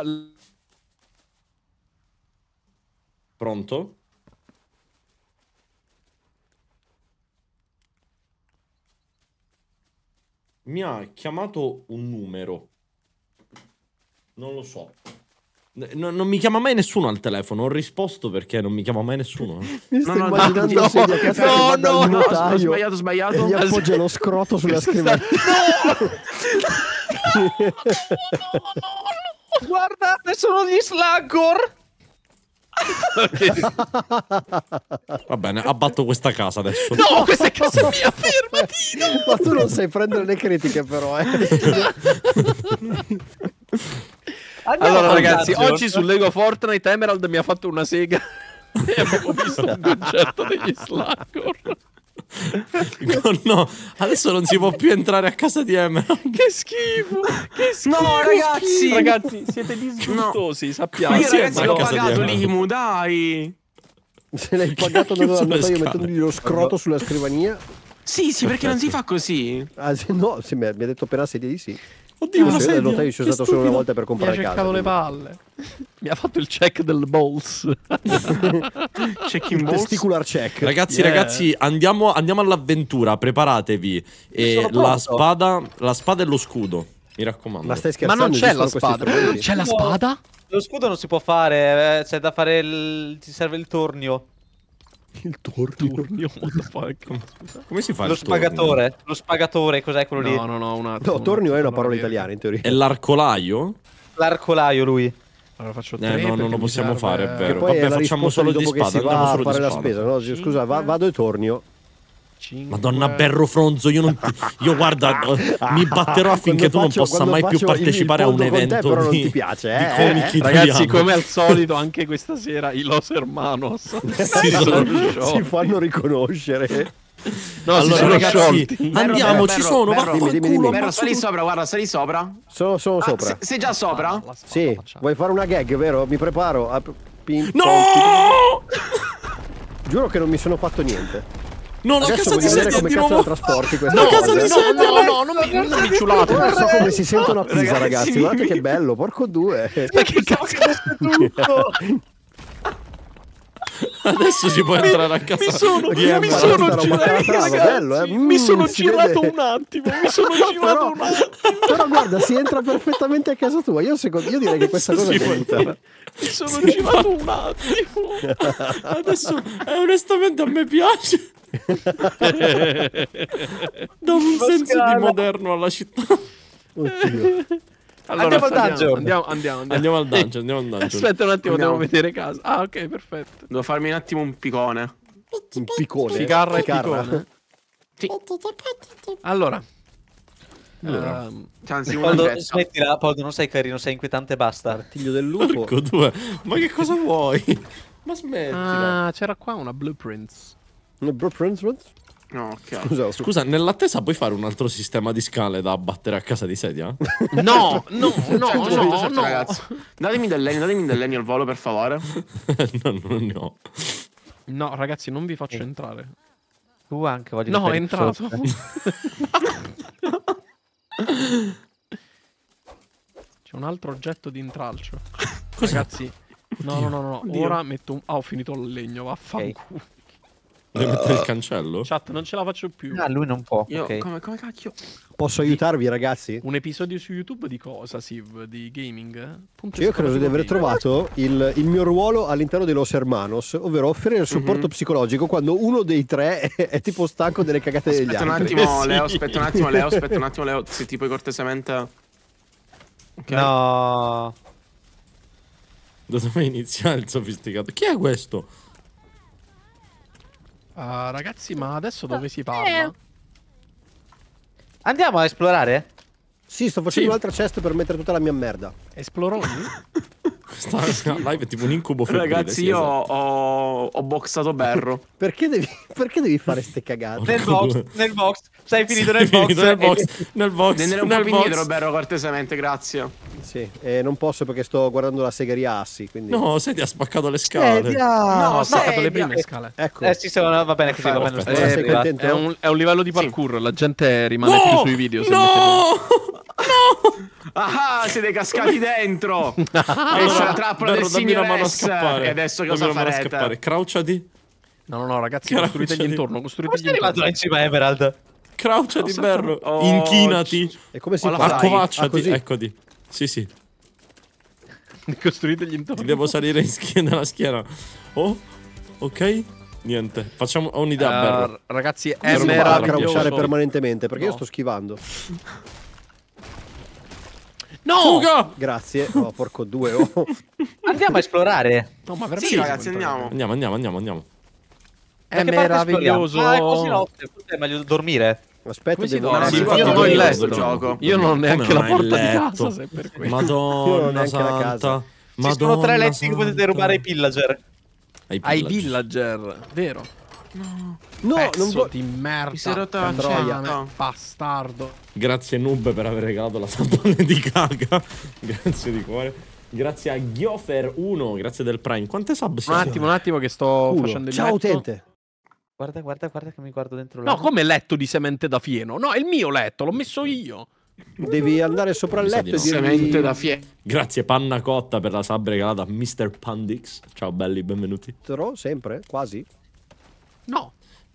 Pronto? Mi ha chiamato un numero. Non lo so. Non mi chiama mai nessuno al telefono. Ho risposto perché non mi chiama mai nessuno. Mi sto immaginando la sedia che va al notaio Ho sbagliato. e gli appoggia lo scroto sulla scrivania. Guardate, sono gli Slaggor. Va bene, abbatto questa casa adesso. No, questa è casa mia, fermati! Ma tu non sai prendere le critiche, però, Allora, ragazzi, oggi su Lego Fortnite Emerald mi ha fatto una sega e abbiamo visto un concerto degli Slaggor. No, adesso non si può più entrare a casa di Emerald. Che schifo! Che schifo! No, ragazzi! Ragazzi, siete disgustosi, sappiamo. Ma io sì, ragazzi ma l'ho a casa di pagato Emerald. l'IMU, dai! Se l'hai pagato andando dal Sulle notaio scale. mettendogli lo scroto sulla scrivania. Sì, perché non si fa così. Ah, no, sì, mi ha detto appena sedia di sì. Oddio, una Io dal notaio sedia. ci ho usato solo una volta per Mi ha comprare casa. cercato le palle. Mi ha fatto il check del balls. Checking Il balls. testicular check. Ragazzi, andiamo all'avventura, preparatevi. E Sono pronto. la spada e lo scudo. Mi raccomando. Ma stai Ma scherzando? non c'è la Esistono questi spada. strumenti? C'è la spada? Lo scudo non si può fare, c'è da fare ti serve il tornio. Il tornio. What the fuck? Come si fa Lo il tornio? spagatore. Lo spagatore, cos'è quello lì? No, un attimo. No, tornio è una parola vero. italiana in teoria. È l'arcolaio? L'arcolaio lui. Allora faccio No, 3 non perché lo mi possiamo serve- fare, è Che vero. poi Vabbè, è la facciamo risposta solo di di dopo che spada, si andiamo va a solo di fare la spada. spesa. No, scusa, vado e tornio. Madonna Berro Fronzo, io guarda, mi batterò affinché tu non possa mai più partecipare a un evento però non di ti piace, di comic Ragazzi, italiano. come al solito, anche questa sera i Los Hermanos Si sono si fanno riconoscere. No, Allora, si sono ragazzi, sciolti. andiamo, ci sono, Berro, vaffanculo, dimmi. Berro, ammazzo sali tutti. sopra, guarda, sali sopra. Sono Ah, sopra. sei già sopra? Sì, vuoi fare una gag, vero? Mi preparo. No! Giuro che non mi sono fatto niente. No, la Adesso casa di voglio vedere sedia come di cazzo la nuovo. trasporti questa La cosa. casa di sedia. Non mi ciulate. Non so come si sentono a Pisa, Ragazzi, ragazzi. Guardate che bello, porco due. Ma che cazzo? Adesso si può entrare a casa. Mi sono di Emerald. bello, Mi sono si girato vede. un attimo. Mi sono girato un attimo. Però guarda, si entra perfettamente a casa tua. Io direi che questa cosa Si è può venuta. entrare. Mi sono girato un attimo. Adesso, onestamente, a me piace. Da un senso di moderno alla città. Oddio. Allora, Andiamo al dungeon. Andiamo al dungeon. Aspetta un attimo, devo Andiamo. vedere casa. Ah, ok, perfetto. Devo farmi un attimo un picone. Un piccone. Ficarra e picone. Sì. Allora. Anzi, una Poldo, diretta. smettila, Poldo, non sei carino, sei inquietante, basta. Artiglio del lupo. Porco due. Ma che cosa vuoi? Ma smettila. Ah, c'era qua una blueprints. Bro, Prince? No, ok. Scusa, Scusa, nell'attesa puoi fare un altro sistema di scale da abbattere a casa di sedia? No, Certo, ragazzi. Datemi del legno al volo, per favore. No, non ne ho. No, ragazzi, non vi faccio entrare. Tu anche voglio No, è fare il entrato. C'è un altro oggetto di intralcio. Ragazzi, no. Ora metto un... Ah, ho finito il legno, vaffanculo. Devi mettere il cancello? Chat, non ce la faccio più. Ah, lui non può. Io, ok. come cacchio? posso aiutarvi, ragazzi? Un episodio su YouTube di cosa, Siv? Di gaming? Punto Io credo di aver esclamativo. trovato il mio ruolo all'interno dei Los Hermanos, ovvero offrire il supporto psicologico quando uno dei tre è tipo stanco delle cagate degli Aspetta un altri. attimo, Sì. Leo, aspetta un attimo, Leo, se ti puoi cortesemente... Ok. No. Da dove inizia il sofisticato? Chi è questo? Ragazzi, ma adesso dove si parla? Andiamo a esplorare? Sì, sto facendo Sì. un'altra chest per mettere tutta la mia merda. Esploroni? Questa live è tipo un incubo febbrile. Ragazzi, sì, io esatto. ho boxato Berro. Perché devi fare ste cagate? Nel box. Sei finito Sei nel box. finito nel box. Nel box. Vendere un po' Nel più box. indietro, Berro, cortesemente, grazie. Sì, non posso perché sto guardando la segheria Assi, quindi... No, Sedi ha spaccato le scale. No, ho staccato le sedia. prime scale. Ecco, Sì, va bene così, va bene. Aspetta, sei arriva. contento? È un livello di parkour, la gente rimane No! più sui video. Se No! Ah, siete cascati dentro! Questa è Allora, la trappola Berro, del dammi una signor mano a S. scappare. E adesso Dammi cosa una mano a farete? scappare. Crouchati. No, ragazzi, Che costruitegli ragazzi. intorno, Come costruitegli sei arrivato là intorno. in cima, Emerald? Crouchati, Berro. Oh, Inchinati. E come si Alla fa? fai. Ah, Accovacciati. così. Eccoti. Sì, sì. Costruitegli intorno. Ti devo salire in nella schiena. Oh, ok. Niente. Facciamo. Ho un'idea, Berro. Ragazzi, è Come si fa a meraviglioso. crouchare permanentemente? Perché io No. sto schivando. No! Fuga! Grazie. Oh, porco due. Oh. Andiamo a esplorare. No, ma veramente Sì, ragazzi, andiamo. Andiamo. È Da che parte meraviglioso. esploriamo? Ah, è così notte, forse è meglio dormire. Aspetta, Come si devo... dorme? Sì, Io infatti non ho devo- il devo- letto. gioco. Io non ho neanche Come la non hai porta di letto? casa, se per questo. Io non ho Madonna neanche la santa. casa. Ci sono 3 letti che santa. potete rubare ai pillager. Ai villager, vero? No, non Pezzo vuoi... di merda. Mi si è rotta la Troia. cena. Bastardo. Grazie Noob per aver regalato la stampone di caga. Grazie di cuore. Grazie a Giofer1, grazie del Prime. Quante sub sono? Un attimo che sto Culo. facendo il Ciao letto. utente. Guarda che mi guardo dentro No, come letto di semente da fieno? No, è il mio letto, l'ho messo io. Devi andare sopra il Mi sa letto e di no. dirgli... Semente da fieno. Grazie Panna Cotta per la sub regalata a Mr. Pandix. Ciao belli, benvenuti. Sempre? Quasi? No.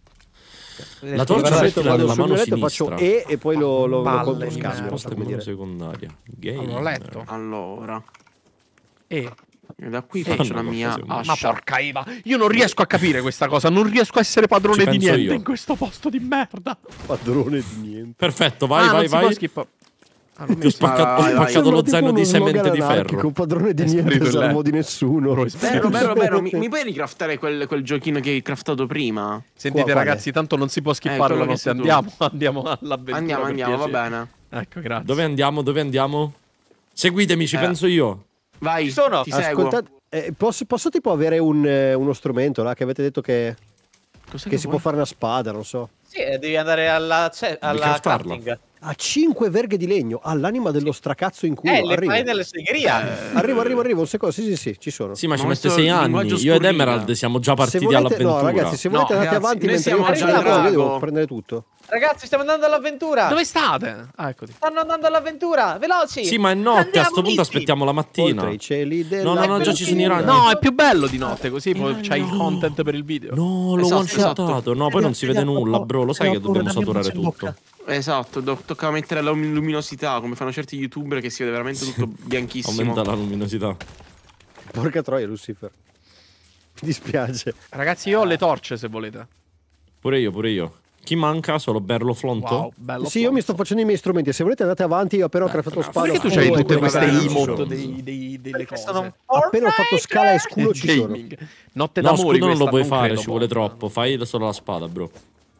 La torcia Io è metto- quella vado nella sul mano mio letto, sinistra. faccio E poi lo Palle controscambio. di non so Risposta in come mano dire. secondaria. Allora, ho letto. Allora, E da qui Fanno faccio la mia qualcosa, ma ascia. porca Eva, io non riesco a capire questa cosa, non riesco a essere padrone Ci di penso niente io. in questo posto di merda. Padrone di niente. Perfetto, vai, non vai, si può vai. skippa- Ah, Ti non ho mi sa- spaccato, ho vai, vai. spaccato lo Sembra zaino tipo di uno semente slogan di anarchico, ferro. padrone di È niente, spirito salvo letto. di nessuno. Vero, mi puoi ricraftare quel giochino che hai craftato prima? Sentite Quale? ragazzi, tanto non si può skippare quello la che notte, sei tu. andiamo all'avventura. Andiamo, per va piacere. bene. Ecco, grazie. Dove andiamo? Seguitemi, ci penso io. Vai, Ci sono. ti seguo. Ascoltate, posso tipo avere uno strumento là che avete detto che Cos'è si può fare una spada, non so. Sì, devi andare alla craftarla. crafting. Ha 5 verghe di legno, all'anima dello stracazzo in culo. Le Arrivo. fai nella segheria. Arrivo, un secondo. Sì, ci sono. Sì, ma ci Ma mette questo 6 anni. linguaggio Io ed scurrile. Emerald siamo già Se partiti volete, all'avventura. no, ragazzi, se volete No, andate ragazzi, avanti noi mentre io siamo faccio già la al cosa, io devo drago. prendere tutto. Ragazzi, stiamo andando all'avventura. Dove state? Ah, eccoti. Stanno andando all'avventura, veloci. Sì, ma è notte, a Andiamo, sto punto Mizzi. aspettiamo la mattina. Oltre i cieli della No, già ci sono i ragni. No, è più bello di notte, così poi no. c'hai il content per il video. No, l'ho Esatto, one-shotato. esatto. No, poi non si vede nulla, bro. Lo sai che dobbiamo saturare tutto. Esatto, tocca mettere la luminosità, come fanno certi youtuber che si vede veramente tutto bianchissimo. Aumenta la luminosità. Porca troia, Lucifer. Mi dispiace. Ragazzi, io ho le torce se volete. Pure io. Chi manca? Solo Berlo Flonto? Wow, bello. Sì, io mi sto facendo i miei strumenti. Se volete andate avanti, io ho appena craftato spada. Perché tu scudo c'hai e tutte quello queste che va emote bene. delle Perché cose? sono Appena ho fatto scala e scudo ci sono. Gaming. Notte No, d'amore scudo non lo questa, puoi fare, credo, ci vuole boh. troppo. Fai solo la spada, bro.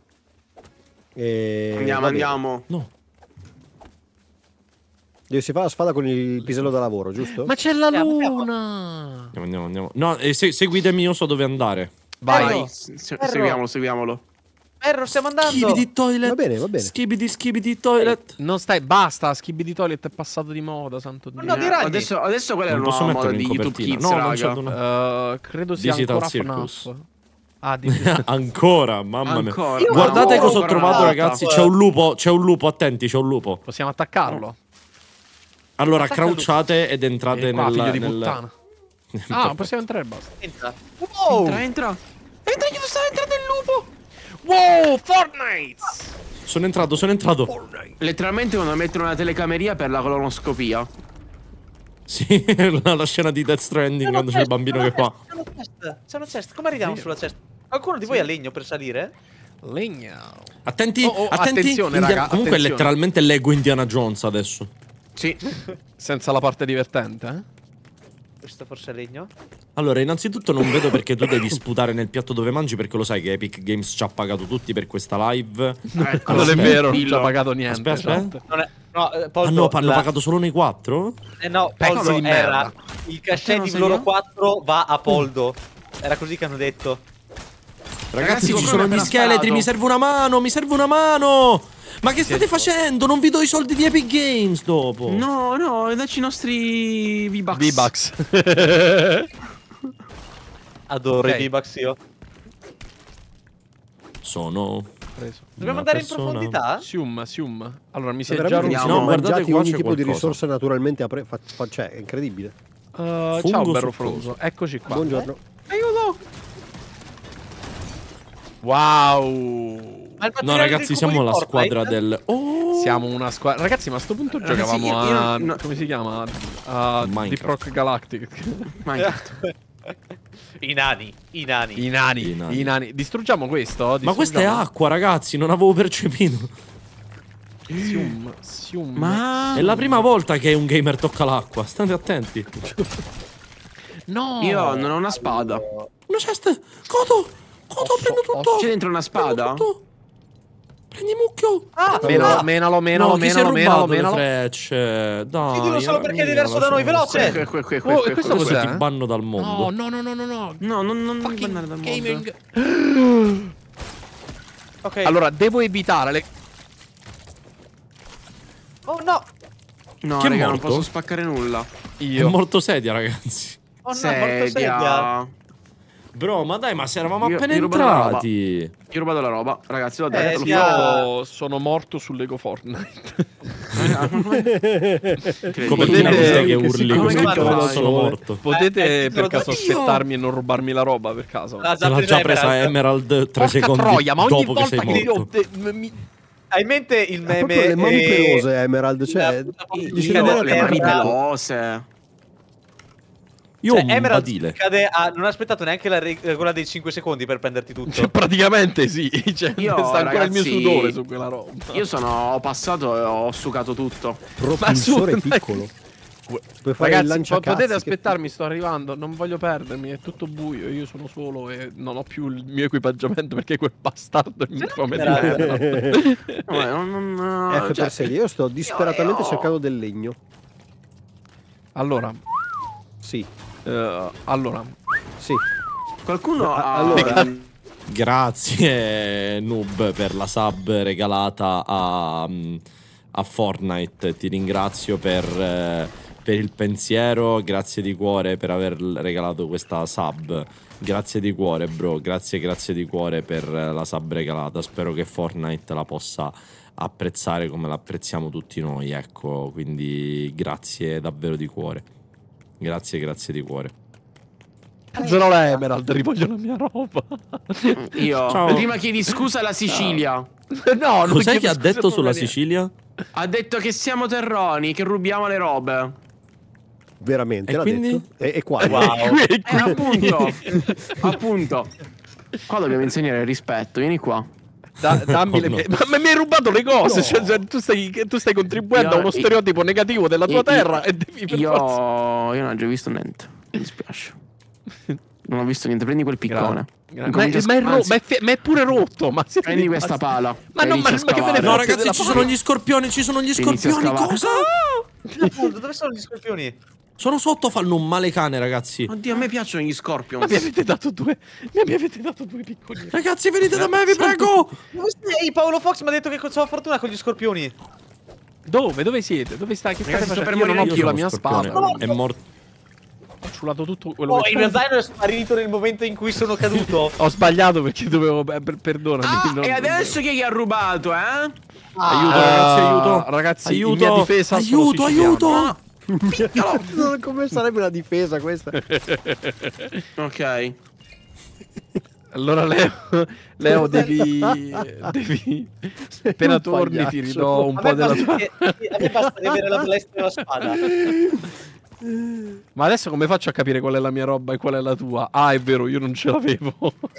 Andiamo, va bene. andiamo. No. Si fa la spada con il pisello da lavoro, giusto? Ma c'è la Andiamo. luna. Andiamo. No, seguitemi, io so dove andare. Vai. Seguiamolo. Perro, stiamo andando. Skibidi toilet. Va bene. Skibidi toilet. Non stai, basta, Skibidi Toilet è passato di moda, santo Dio. No, di ragni. Adesso quella è Non una posso nuova moda metterlo in di YouTube copertina. Kids, No, non raga. c'è una... Credo sia Digital ancora Circus. FNAF. Ah, Ancora, mamma mia. Ancora. Guardate No, cosa ho ancora trovato, una ragazzi. volta. C'è un lupo, attenti, c'è un lupo. possiamo attaccarlo. Allora, crouchate ed entrate Qua, figlio di nel... puttana. Ah, possiamo entrare e basta. Entra. Entra. Io sto entrando il lupo. Wow, Fortnite! Sono entrato. Letteralmente quando mettono una telecameria per la colonoscopia. Sì, la scena di Death Stranding quando c'è il bambino che fa. C'è una cesta. Come arriviamo sulla cesta? Qualcuno di voi ha legno per salire? Legno. Attenti, Oh, attenti. attenzione, raga, Comunque è attenzione. letteralmente Lego Indiana Jones adesso. Sì. Senza la parte divertente, eh? Questo forse è legno. Allora, innanzitutto non vedo perché tu devi sputare nel piatto dove mangi, perché lo sai che Epic Games ci ha pagato tutti per questa live. Ecco, Non è aspetta. vero, non ci ha pagato niente. Aspetta. esatto. Non è. No, Ah Poldo, no, hanno pagato solo noi 4? no, Pezzo Poldo di era. merda. Il cachet non di sai loro io? 4 va a Poldo. Era così che hanno detto. Ragazzi, ci qualcuno sono mi ha gli appena scheletri, sparato. mi serve una mano! Ma che state facendo? Non vi do i soldi di Epic Games dopo. No, dacci i nostri V-Bucks. V-Bucks. Adoro Ok. i V-Bucks io. Sono Preso. Dobbiamo una andare in persona. profondità? Sium. Allora, mi si è Ma già veramente rotto. si No, sono guardate mangiati qua ogni c'è tipo di qualcosa. risorsa naturalmente cioè, è incredibile. ciao, Fungo Berro succoso. Fronzo. Eccoci qua. Buongiorno. Aiuto. Wow. Ma il No, materiale ragazzi, del siamo cubo la di squadra Fortnite? del. Oh! Siamo una squadra. Ragazzi, ma a sto punto Ragazzi, giocavamo io a. no- Come si chiama? A Minecraft. Deep Rock Galactic. Minecraft. I nani. I nani. Distruggiamo questo? Ma questa è acqua, ragazzi, non avevo percepito. Sium. Ma È la prima volta che un gamer tocca l'acqua, state attenti. No. io non ho una spada. Una cesta! Coto, prendo tutto. C'è dentro una spada? Prendo tutto. Prendi mucchio. Ah, Menalo. No, chi si è rubato le frecce? Dai. Chiedilo solo perché è diverso da noi, veloce. Questo questo cos'è? Ti banno dal mondo. No. No, non mi bannare dal mondo. Gaming. Ok. Allora, devo evitare le. Oh no. No, Chi è raga, non morto? posso spaccare nulla. È Io. morto sedia, ragazzi. Oh no, morto sedia. Sedia. Bro, ma dai, ma se eravamo Io- appena io rubo la roba. entrati. Io ho rubato la roba, ragazzi, l'ho detto. sia- Io sono morto su Lego Fortnite. Come Potete- te che urli si così, chiama però da sono sole. morto. Potete per Oddio. caso aspettarmi e non rubarmi la roba per caso? Ah, Se l'ha già presa Emerald. Emerald 3 Porca secondi troia, ma ogni dopo che volta sei che morto. io Hai in mente il Ha meme? proprio le mani pelose Emerald, cioè gli si Io vede ho le la mani mano. pelose. Io ho Cioè, un Emerald badile. cade a... Non ha aspettato neanche la regola dei 5 secondi per prenderti tutto. Cioè, praticamente sì. Cioè, Io, sta ancora il mio ragazzi, sudore su quella roba. Io ho passato e ho sucato tutto. Propulsore Ma su- piccolo. Puoi fare il Ragazzi, lanciacazzi potete che- aspettarmi, sto arrivando. Non voglio perdermi, è tutto buio. Io sono solo e non ho più il mio equipaggiamento perché quel bastardo mi come di merda. F per serie. Io sto disperatamente cercando del legno. Allora, Sì, allora, sì. Qualcuno ha... Allora, Grazie Noob per la sub regalata a Fortnite. Ti ringrazio per il pensiero. Grazie di cuore per aver regalato questa sub. Grazie di cuore, bro. Grazie di cuore per la sub regalata. Spero che Fortnite la possa apprezzare come l'apprezziamo tutti noi. Ecco, quindi grazie davvero di cuore. Grazie di cuore. zero la Emerald, rivoglio la mia roba. Io... Ciao. Prima chiedi scusa alla Sicilia. No, non Cos'è chiedo che ha scusa detto per sulla venire. Sicilia? Ha detto che siamo terroni, che rubiamo le robe. veramente E l'ha quindi? detto. E qua. Appunto. Appunto. Qua dobbiamo insegnare il rispetto. Vieni qua. Dammi le No. mie... Ma mi hai rubato le cose. Cioè, tu stai contribuendo a uno stereotipo negativo della tua terra e devi per forza... Io non ho già visto niente. Mi dispiace. Non ho visto niente. Prendi quel piccone. Ma Incomincia a ma è pure rotto. Ma siete Prendi dei questa bastardi. pala. Ma e no, inizia a ma che me ne scavare. No, frega ragazzi, della ci pala. sono gli scorpioni. Ci sono gli Inizia a scorpioni. scavare. Cosa? Appunto, dove sono gli scorpioni? Sono sotto, fanno un male cane, ragazzi. Oddio, a me piacciono gli Ma scorpions. mi avete dato due. Mi avete dato due piccoli. Ragazzi, venite da me, vi prego. Dove sei? Paolo Fox mi ha detto che ho fortuna con gli scorpioni. Dove? Dove siete? Dove stai? Che state Ragazzi, sto facendo? per Io non ho morire più la sono mia scorpione. spada. È morto. Ho ciulato tutto quello Oh, che il mio zaino è sparito nel momento in cui sono caduto. Ho sbagliato perché dovevo. Perdonami. non- E adesso chi ha rubato, eh? Aiuto, ragazzi, aiuto. Ragazzi, Aiuto. in mia difesa sono Aiuto, siciliano. aiuto. Come sarebbe una difesa questa? Ok. Allora Leo devi appena torni ti pagliaccio. ridò un A po' me della basta tua. a me basta di avere la balestra e la spada. Ma adesso come faccio a capire qual è la mia roba e qual è la tua? Ah, è vero, io non ce l'avevo.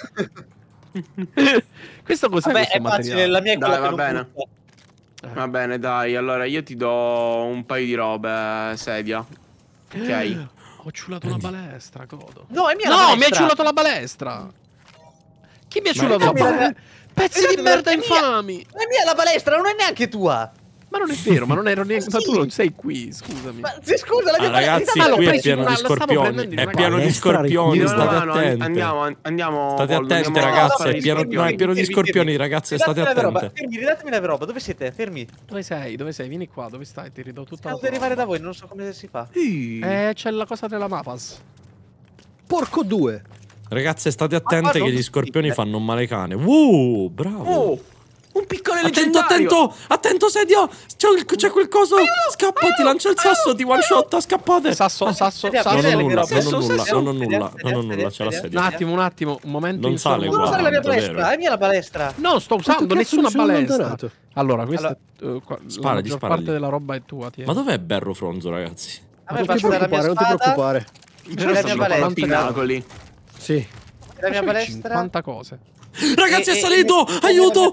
Questo cos'è Vabbè, questo è facile, materiale? la mia è quella Dai, che va non bene. butta. Va bene, dai. Allora io ti do un paio di robe, sedia. Ok. Ho ciulato una balestra, godo. No, è mia la No, mi ha balestra. ciulato la balestra. Chi mi ha ciulato la dammi la- balestra? Pezzi di dammi- merda è mia. infami. È mia la balestra, non è neanche tua. Ma non è vero, ma non ero neanche. Ma Ma tu sì. non sei qui, scusami. Ma sì, scusa, la mia Ragazzi, Ma l'ho qui è preso pieno in di una- la stavo scorpioni. prendendo in È una pieno di palestra scorpioni. richiusa. State No, attenti. andiamo. State Paolo, attenti, andiamo a ragazzi. fare È gli pieno, scorpioni. no, è pieno di Fermi, scorpioni, fermi. ragazzi. State Ridatemi la roba, attenti. fermi, ridatemi la roba, dove siete? Fermi. Dove sei? Dove sei? Vieni qua, dove stai? Ti ridò tutta la Devo tua arrivare da roba. voi, non so come si fa. C'è la cosa della Mapas. Porco due. Ragazzi, state attenti non che gli mi scorpioni dite. fanno un male cane. Bravo. Oh, un piccolo Attento, leggendario. attento, sedia. C'è quel coso. Scappa, ti lancia il sasso, ti one shot, scappate. Sasso. Non ho nulla, c'è la sedia. Un attimo, un momento. Non sale Non qua. usare la mia davvero. palestra, è mia la palestra. No, sto usando Quanto cazzo nessuna mi sono palestra. allontanato? Allora, questa la Sparagli, maggior sparagli. parte della roba è tua, tieni. Ma dov'è Berro Fronzo, ragazzi? A me Non ti basta la mia preoccupare, non ti spada, preoccupare. la mia palestra. Pinnacoli. Sì. La mia palestra. 50 cose. Ragazzi, è E- salito! e- Aiuto!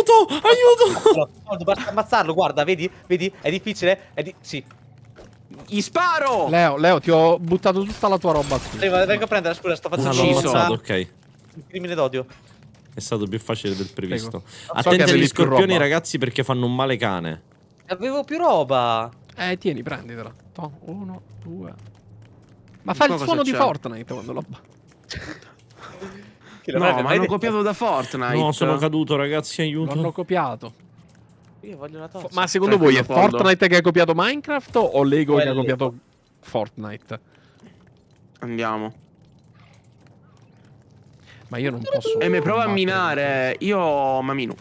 Basta ammazzarlo, guarda, vedi? È difficile? Sì. Gli sparo! Leo, ti ho buttato tutta la tua roba qui. Vengo a prendere, scusa, sto Ah, facendo l'ho Ucciso. ammazzato, ok. un crimine d'odio. È stato più facile del previsto. Prego. So Attenti che agli avevi più scorpioni, roba. ragazzi, perché fanno un male cane. Avevo più roba. Tieni, prenditela. 1, 2. Ma fa il Cosa suono di c'è? Fortnite quando lo No, ma hanno copiato da Fortnite. No, sono caduto, ragazzi, L'hanno aiuto. copiato. Io voglio una tozza. Ma secondo voi è Tranquillo, Fortnite che ha copiato Minecraft o Lego che ha Quello. copiato Fortnite? Andiamo. Ma io non posso. E mi prova a combattere. minare. Io mamino.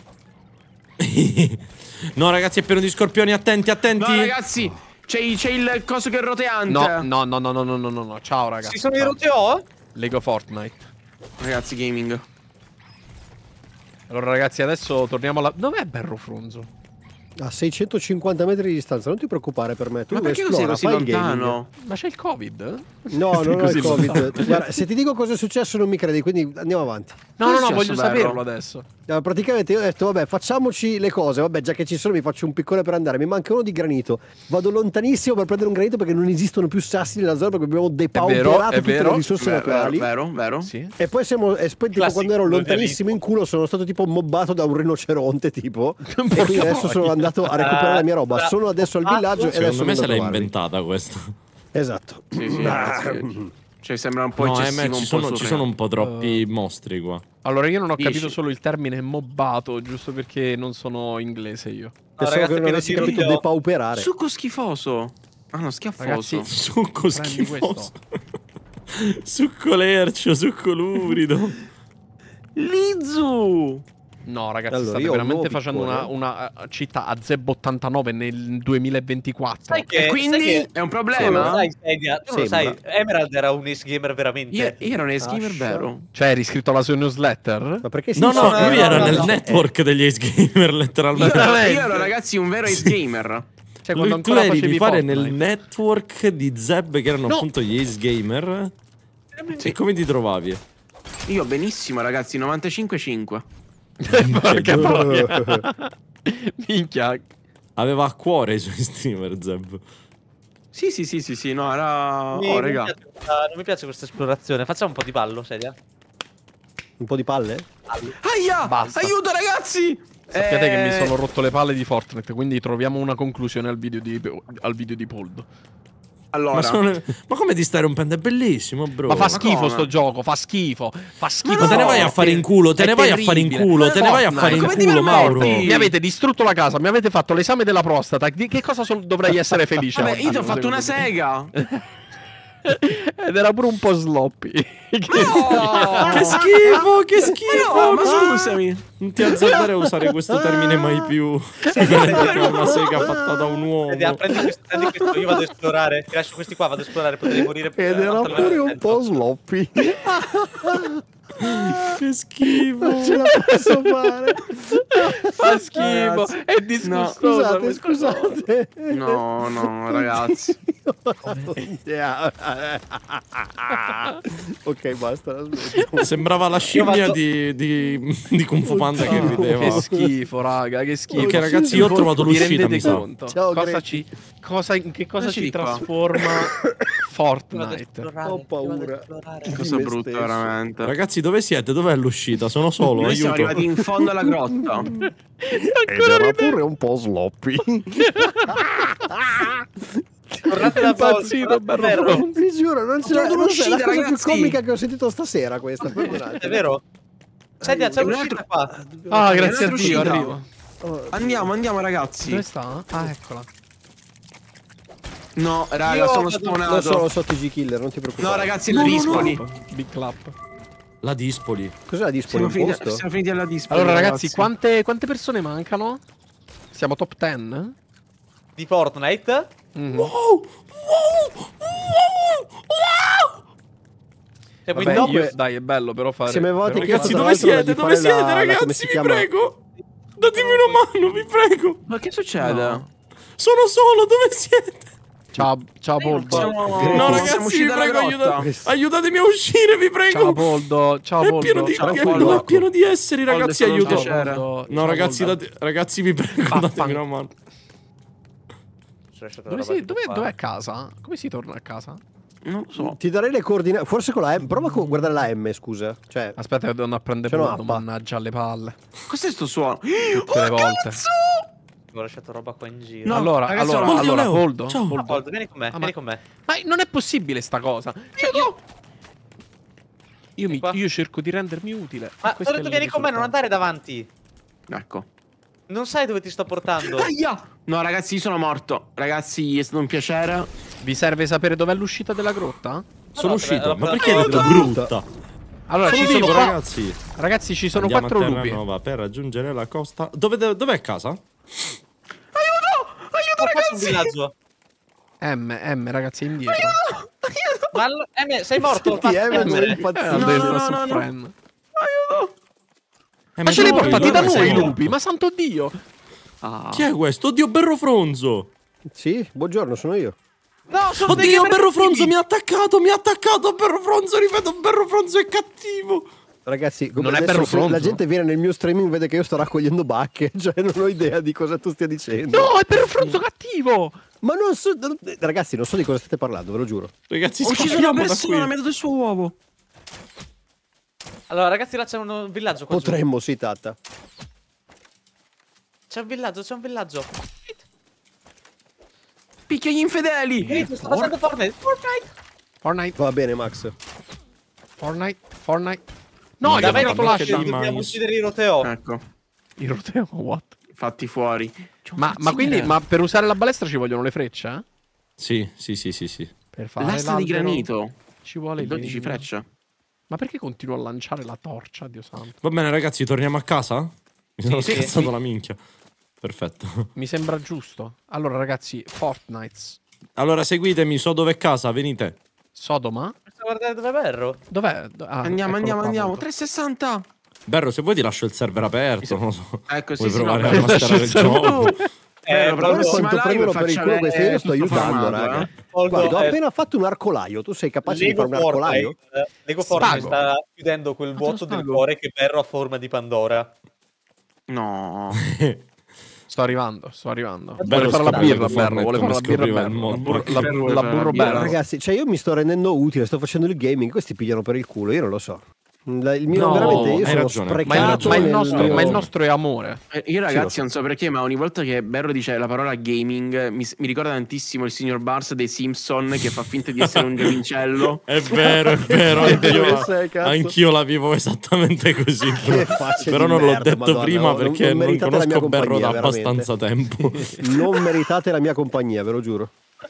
No, ragazzi, è pieno di scorpioni, attenti. No, ragazzi, c'è il coso che è roteante. No. Ciao, ragazzi. Si sono i RTO? Lego Fortnite. Ragazzi, gaming. Allora, ragazzi, adesso torniamo alla. Dov'è Berro Fronzo? A 650 metri di distanza, non ti preoccupare per me. Tu Ma perché tu sei esplora, così fai il gaming. lontano? Ma c'è il Covid? No, non ho Così il Covid. lontano. Guarda, se ti dico cosa è successo non mi credi, quindi andiamo avanti. No, Cosa è voglio successo, Berro? saperlo adesso. Allora, praticamente io ho detto, vabbè, facciamoci le cose. Vabbè, già che ci sono, mi faccio un piccone per andare. Mi manca uno di granito. Vado lontanissimo per prendere un granito perché non esistono più sassi nella zona perché abbiamo depauperato è tutte vero. le risorse naturali. Vero. Sì. E poi tipo Classico quando ero lontanissimo colonialismo. in culo sono stato tipo mobbato da un rinoceronte tipo e quindi adesso sono andato a recuperare la mia roba. Sono adesso al villaggio e adesso Secondo me se l'hai vado a trovarvi. inventata questa. Esatto. Sì, ragazzi. Cioè, sembra un po' No, eccessivo, ci sono un po' troppi mostri qua. Allora, io non ho Dici. capito solo il termine mobbato, giusto perché non sono inglese io. Pensavo ragazzi, che non pieno avessi di capito roglio. depauperare. Succo schifoso. Ah no, schiaffoso. Ragazzi, Succo Prendi schifoso. Succo lercio, succo lubrido. Lizu. No, ragazzi, Allora, state io ho un veramente nuovo facendo piccone. una città a Zeb 89 nel 2024. Sai che, E quindi sai che- è un tu non lo problema? sai, Sedia, tu non lo sai, Sembra. Emerald era un ace gamer veramente. Io ero un ace gamer, Lascia. vero? Cioè, eri iscritto alla sua newsletter? Ma perché No, no, lui era no, nel no. network degli Ace Gamer, Io letteralmente. ero, ragazzi, un vero ace gamer. Cioè, Lui, quando tu ancora eri, facevi mi pare, Fortnite. nel network di Zeb, che erano No. appunto gli Ace Gamer. E come ti trovavi? Io benissimo, ragazzi, 95,5. Porca troia. Minchia. Aveva a cuore i suoi streamer, Zeb. Sì, no, era... Mi- Oh, non raga. mi piace non mi piace questa esplorazione. Facciamo un po' di ballo, Sedia. un po' di palle? Aia! Basta. Aiuto, ragazzi! Sappiate che mi sono rotto le palle di Fortnite, quindi troviamo una conclusione al video di Poldo. Allora, Ma come ti stai rompendo? È bellissimo, bro. Ma fa ma schifo come? sto gioco, fa schifo. Fa schifo. Ma te ne vai a fare in culo, te È ne vai a fare in terribile. culo, te ne vai a fare in come ti culo, Mauro. permetti? Mi avete distrutto la casa, mi avete fatto l'esame della prostata. Di che cosa dovrei essere felice? vabbè, oggi, io ti ho fatto secondo una te? sega. Ed era pure un po' sloppy. Che schifo, che schifo. No, ma scusami. Non ti azzardare a usare questo termine mai più. Che è una sega fatta da un uomo. Sedia, prendi questo, io vado ad esplorare. Ti lascio questi qua, vado ad esplorare, potrei morire. Ed era pure un po' sloppy. Che schifo. Non ce la posso fare. Fa schifo. Ragazzi, È disgustoso. Scusate. No, ragazzi. Ok, basta. la smetto. Sembrava la scimmia di Kung Fu Panda che rideva. Che schifo, raga, che schifo. Ok, ragazzi, io ho trovato Vi l'uscita, rendete mi sa. conto? Ciao, cosa Greg. ci, in che cosa Cosa ci ci di qua? trasforma Fortnite? Ho paura. Cosa me brutta, stesso. veramente. Ragazzi, dove siete? Dov'è l'uscita? Sono solo, Noi siamo aiuto. arrivati in fondo alla grotta. Ed era pure un po' sloppy. Tornate da Impazzito, Berro. Vi giuro, non ce la Facciamo non c'è la un'uscita, cosa più ragazzi. comica che ho sentito stasera questa. Perdonate. È vero? Sedia, c'è Un un'uscita qua. Ah, grazie a un'altra Dio, uscita. arrivo. Andiamo, ragazzi. Dove sta? Ah, eccola. No, raga, Io sono vado- Lo so, spawnato. lo so TG Killer, non ti preoccupare. No, ragazzi, risponi. Big clap. La Dispoli. Cos'è la Dispoli? Siamo finiti alla Dispoli. Allora, ragazzi, quante persone mancano? Siamo top 10? Di Fortnite. Cioè, Vabbè, quindi io- Dai, è bello però fare... Siamo avevate però- chiesto, Ragazzi, tra dove l'altro, siete? di Dove fare siete, come ragazzi? si Vi chiama? prego. Datemi una mano, vi prego. Ma che succede? No. Sono solo, dove siete? Ciao Poldo. Siamo- No, siamo ragazzi, usciti vi dalla prego, grotta. aiutatemi a uscire, vi prego. Ciao Poldo. Ciao È pieno Poldo. di, Ciao, è Poldo. pieno di esseri, Poldo, ragazzi, è stato un aiuto. piacere. Poldo. No, Ciao, ragazzi, Poldo. ragazzi, vi prego, datemi una mano. Dov'è casa? Come si torna a casa? Non lo so. Ti darei le coordinate. Forse con la M. Prova a guardare la M, scusa. Cioè, Aspetta che devo andare a prendere Ce l'ho Poldo, appa. mannaggia alle palle. Cos'è sto suono? Tutte le volte. Ho lasciato roba qua in giro. No, allora, ragazzi, allora, oddio, Leo. Poldo. Ciao. Poldo. Poldo, vieni con me, ma- vieni con me. Ma non è possibile sta cosa. Cioè, io cerco di rendermi utile. Ma ho Questo è detto il vieni con me, non risultato. andare davanti. Ecco. Non sai dove ti sto portando. Aia! No, ragazzi, io sono morto. Ragazzi, è stato un piacere. Vi serve sapere dov'è l'uscita della grotta? Sono no, uscito. Ma però- perché hai detto brutta? Allora, Sono ci sono vivo, qua. ragazzi. Ragazzi, ci sono Andiamo 4 a lupi. Terranova per raggiungere la costa. Dov'è casa? Aiuto, ragazzi. Un villaggio. M, ragazzi, è indietro. Ma sei morto? Senti, Fatti non prendere. impazzire. A No, destra no, sul no, no. friend. Ma Ma ce li hai dove- portati da dove noi i sei? lupi? Ma santo Dio! Ah. Chi è questo? Oddio, Berrofronzo. Sì, buongiorno, sono io. No, sono degli Oddio, emergenzi. Berrofronzo mi ha attaccato. Berrofronzo, ripeto, Berrofronzo è cattivo. Ragazzi, come Non è adesso, se Berrofronzo? la gente viene nel mio streaming vede che io sto raccogliendo bacche. Cioè, non ho idea di cosa tu stia dicendo. No, è per un fronzo cattivo! Ma non so. Ragazzi, non so di cosa state parlando, ve lo giuro. Ragazzi, Ho ucciso una scappiamo da persona, mi qui. ha dato il suo uovo. Allora, ragazzi, là c'è un villaggio qua giù. Potremmo, sì, Tata. C'è un villaggio. Picchia gli infedeli. Ehi, sto facendo Fortnite. Fortnite, Va bene, Max. Fortnite. No, Ma gli ho davvero, tirato ma l'ascia. che di- Dobbiamo mais. uccidere i Roteo. Ecco, Il roteo, what? fatti fuori. Ma quindi, ma per usare la balestra ci vogliono le frecce, eh? Sì. Per fare L'asta di l'albero granito. ci vuole il 12 legno. frecce. Ma perché continuo a lanciare la torcia, Dio santo? Va bene, ragazzi, torniamo a casa? Mi sono sì, scazzato sì. la minchia. Perfetto. Mi sembra giusto. Allora, ragazzi, Fortnite. Allora, seguitemi, so dove è casa, venite. Sodoma? Sto guardare dove è Berro. Dov'è? Andiamo. Poldo. 360. Berro, se vuoi ti lascio il server aperto, non lo so. Ecco, sì, Vuoi sì, no, provare a però- masterare il gioco? Però Guarda prossima quanto live prendono per il culo facciamo questi, io sto tutto aiutando, formato, raga. Poldo, Guarda, ho appena fatto un arcolaio. Tu sei capace di fare un arcolaio? Lego Fortnite Spago. sta chiudendo quel vuoto del spago. cuore che Berro ha forma di Pandora. No. Sto arrivando. Bello Vuole fare la scoprire birra, che Berro. Vuole fare Fortnite la birra, scopriva il Berro. mondo. La burro birra. Berro. Ragazzi, cioè io mi sto rendendo utile, sto facendo il gaming, questi pigliano per il culo, io non lo so. Il mio No, veramente io hai sono ragione. sprecato Ma il nel nostro, mio- è amore. Io ragazzi Sì, lo non so perché, ma ogni volta che Berro dice la parola gaming mi ricorda tantissimo il signor Bars dei Simpson che fa finta di essere un giovincello. È vero, Dove sei, cazzo? anch'io la vivo esattamente così. Che faccia Però di non l'ho merda, detto Madonna, prima non perché non meritate la mia conosco Berro da compagnia, abbastanza tempo. Non meritate la mia compagnia, ve lo giuro.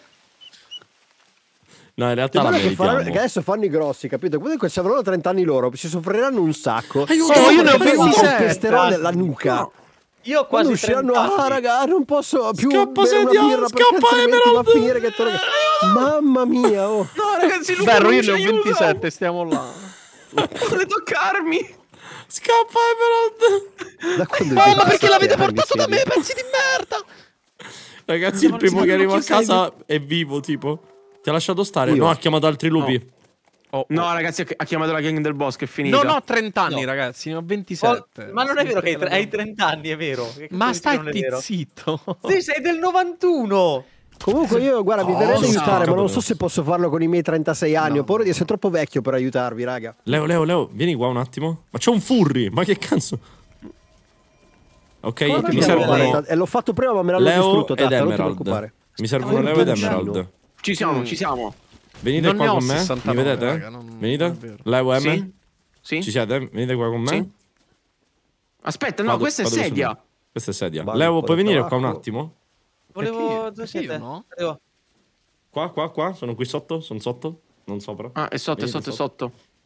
No, in realtà la Guarda che, meritiamo. che adesso fanno i grossi, capito? Comunque se avranno 30 anni loro, si soffriranno un sacco. Aiuto, Oh, io ne ho perché 27. calpesterò la nuca. Io ho Quando quasi usciranno, 30 anni. raga, non posso più Scappa, bere una Sedia, birra perché scappa, altrimenti va a Emerald. finire che torno. Mamma mia, oh. No ragazzi, Luca Berro, non io ci ne ho aiuta. 27, stiamo là. Vuole toccarmi. Scappa, Emerald! Da quando Oh, hai ma perché 27 l'avete anni, portato da Siri? me, pezzi di merda? Ragazzi, il primo non che arriva a chi sei. casa è vivo, tipo. Ti ha lasciato stare? Io. No, ha chiamato altri lupi. No ragazzi, ha chiamato la gang del bosco, è finita. Non ho 30 anni, No. ragazzi, ne ho 27. Ma non è vero che hai 30 anni, è vero. Che Ma cazzo stai non è vero? zitto. Sì, sei del 91. Comunque io, guarda, vi verrei ad sono aiutare, ma stanco, non so però. se posso farlo con i miei 36 anni. Ho paura di essere troppo vecchio per aiutarvi, raga. Leo, vieni qua un attimo. Ma c'è un furry, ma che cazzo? Ok, mi Perché servono guarda, l'ho fatto prima, ma me l'hanno Leo distrutto, ed Tata, non ti Emerald. preoccupare. Mi servono Ah, Leo ed pencino. Emerald. Ci siamo. Venite Non qua ne ho con me. 69, Mi vedete? raga, non è Venite? vero. Leo, Sì? M? Sì? Ci siete? Venite qua con me. Sì. Aspetta, no, Vado- questa è vado sedia. su. Questa è sedia. Vado un Leo, po' puoi di venire qua un tabacco. attimo? Volevo... Perché Dove io siete? no? Arrivo. Qua. Sono qui sotto? Sono sotto? Non sopra? Ah, è sotto, è Venite sotto, è sotto.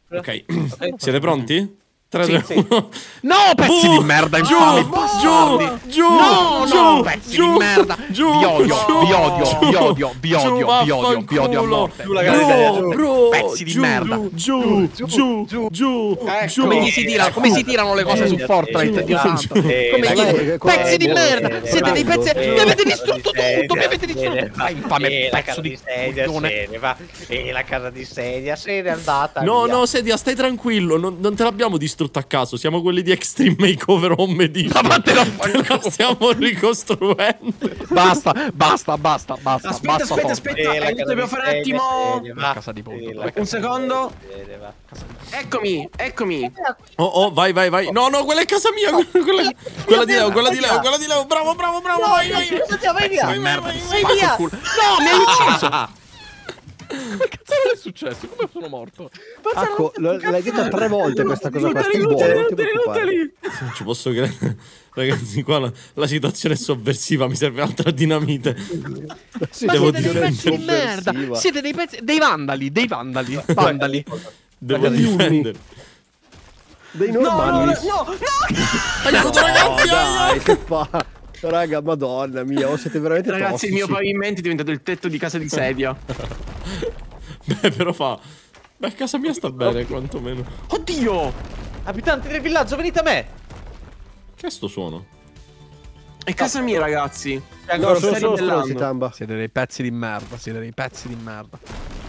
Ok, siete pronti? 3, Sì, 2, sì. 1. No, pezzi di merda, Giù, infami, giù, bastardi. giù, No, giù, no, pezzi giù, di merda. giù, Vi odio, giù, vi odio, vi odio, vi giù, odio, vi odio, vi odio a vaffanculo. morte. Giù la grande Bro, Pezzi di giù, merda. Giù, giù, giù, Ecco. giù. Come si tirano le cose su Fortnite, Dio santo? Come Dai, pezzi di merda, siete dei pezzi, mi avete distrutto tutto, mi avete distrutto. distrutto. Vai, infame La pezzo casa di di sedia coglione. se ne va. E la casa di sedia se n'è andata. No, via. no, Sedia, stai tranquillo, non te l'abbiamo distrutta a caso, siamo quelli di Extreme Makeover Home Edition. Ma vattene a Te la stiamo ricostruendo. Basta, basta, basta, basta. Aspetta, basta, aspetta, Fortnite. aspetta. E la Aiuto, casa dobbiamo di fare un sedia attimo. se ne va. Casa di pollo, E dov'è la casa Un casa di secondo. sedia se ne va. Eccomi, eccomi. Oh, vai, vai, vai. No, no, quella è casa mia. Quella di Leo, quella di Leo, quella di Leo. Bravo, bravo, bravo. Vai, vai. Vai via. Vai, vai, vai, vai. Vai via. No, mi hai ucciso. Che cazzo è successo? Come sono morto? Acco, l'hai detta 3 volte questa cosa qua. Stai buono, non ti preoccupare. Non ci posso credere. Ragazzi, qua la situazione è sovversiva. Mi serve altra dinamite. Sì, Ma Devo siete dei dire- pezzi di merda. Siete dei pezzi, dei vandali, dei vandali. Vandali. Devo Degli ulmi. difendere. Dei normali. Aiuto, ragazzi. Dai, che fa? Raga, madonna mia, siete veramente Ragazzi, il mio tossici. pavimento è diventato il tetto di casa di sedia. Beh, però fa. Beh, casa mia sta bene, quantomeno. Oddio! Abitanti del villaggio, venite a me. Che è sto suono? È casa mia, ragazzi. No, sono stai solo ribellando. stronzi, Tamba. Siete dei pezzi di merda, siete dei pezzi di merda.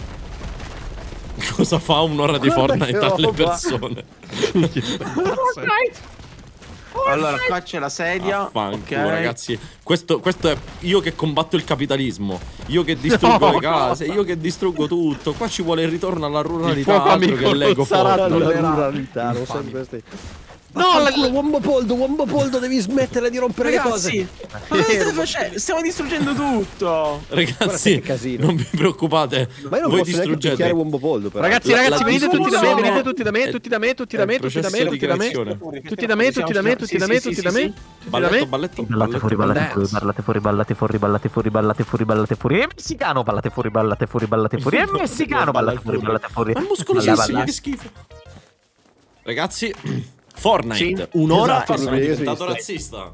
Cosa fa un'ora di Guarda Fortnite che alle roba. persone? Allora, qua c'è la sedia. Affanculo, Ok. ragazzi. Questo è io che combatto il capitalismo. Io che distruggo le case. Io che distruggo tutto. Qua ci vuole il ritorno alla ruralità. fuoco Altro amico che Lego non sarà Fortnite. La ruralità, non sono questi. No, Wombo Poldo, devi smettere di rompere le cose. Ragazzi, ma cosa state facendo? Stiamo distruggendo tutto. Ragazzi, che casino. non vi preoccupate. Ma io non Voi posso neanche picchiare distruggete. Wombo Poldo, però. Ragazzi, La- ragazzi, la venite tutti da me, discussione venite tutti da me, è- tutti da me, tutti da me, è il tutti da me, processo tutti da me, di creazione. tutti da me, tutti da me, tutti da me, tutti da me, tutti da Balletto, me. balletto, Ballate fuori, ballate balletto. fuori, ballate fuori, ballate fuori, ballate fuori, ballate fuori, ballate fuori. È messicano, ballate fuori, ballate fuori, ballate fuori. È messicano, ballate fuori, ballate fuori. Ma è muscolosissimo, Balla, che schifo. Ragazzi, Fortnite, Sì, un'ora esatto, e sono sì, diventato sì. razzista.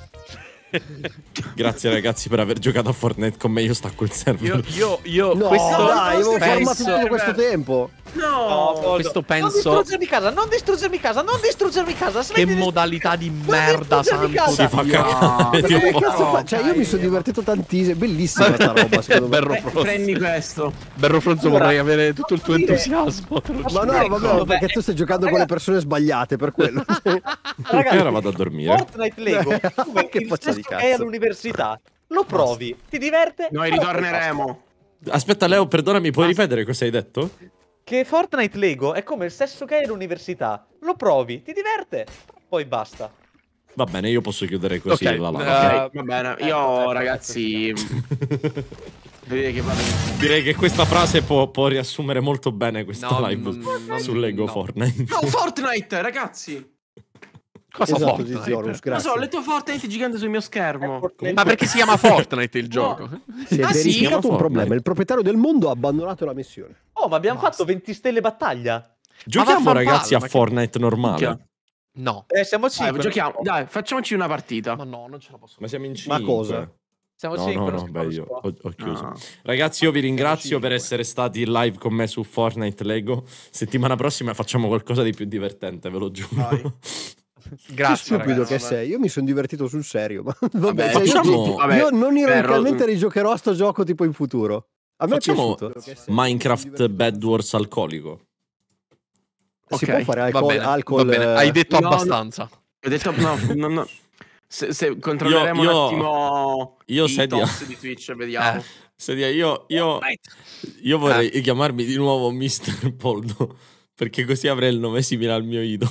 Grazie ragazzi per aver giocato a Fortnite con me, io stacco il server. Io No, questo dai, avevo fermato penso, tutto questo tempo. No. questo Non penso distruggermi casa, non distruggermi casa, non distruggermi casa. che smetti di- modalità di merda distruggermi santo casa. Si fa Dio. cagare, Dio Che fa- cazzo fa? Cioè, io mi sono divertito tantissimo. Bellissima sta roba, secondo me. Berro Fronzo. Prendi questo. Berro Fronzo, Allora, vorrei avere tutto il tuo dire- entusiasmo. te lo Ma giuro. no, Ecco, vabbè, vabbè. perché tu stai giocando con le persone sbagliate, per quello. E Ragazzi, ora vado a dormire. Fortnite Lego, come Che il faccia di stesso che cazzo. è all'università. Lo provi, ti diverte? Noi Allora, ritorneremo. Aspetta Leo, perdonami, puoi ripetere cosa hai detto? che Fortnite Lego è come il sesso che hai all'università. Lo provi, ti diverte, poi basta. Va bene, io posso chiudere così Ok, la live. Ok, va bene. Io, ragazzi. Vedete che vado. Direi che questa frase può riassumere molto bene questa No, live non- su Lego no. Fortnite. No, Fortnite, ragazzi. Cosa Esatto, Fortnite? Zizorus, Non grazie. so, ho letto Fortnite gigante sul mio schermo. Ma perché si chiama Fortnite il gioco? Si è Ah, sì? verificato un Fortnite. problema. Il proprietario del mondo ha abbandonato la missione. Oh, ma abbiamo fatto 20 stelle battaglia. Giochiamo Ma vaffanculo, ragazzi a ma che- Fortnite normale. Minchia. No. Siamo Dai, 5. giochiamo. Dai, facciamoci una partita. Ma no, non ce la posso. Ma siamo in 5. Ma cosa? Siamo No, 5. no, no, beh, io ho chiuso. No. Ragazzi, io vi ringrazio per essere stati in live con me su Fortnite Lego. Settimana prossima facciamo qualcosa di più divertente, ve lo giuro. Che Grazie, stupido ragazzi. che sei. Io mi sono divertito sul serio. Ma Vabbè, cioè, facciamo- vabbè, io non ironicamente Berro- rigiocherò a sto gioco tipo in futuro. A me Facciamo è piaciuto. Minecraft Bed Wars alcolico. Si Ok, può fare Va bene, alcol va bene. Hai detto no, abbastanza. Ho detto no, no, no. Se controlleremo Io- un attimo io i sedia. tops di Twitch, vediamo. Sedia, io vorrei chiamarmi di nuovo Mr. Poldo, perché così avrei il nome simile al mio idolo.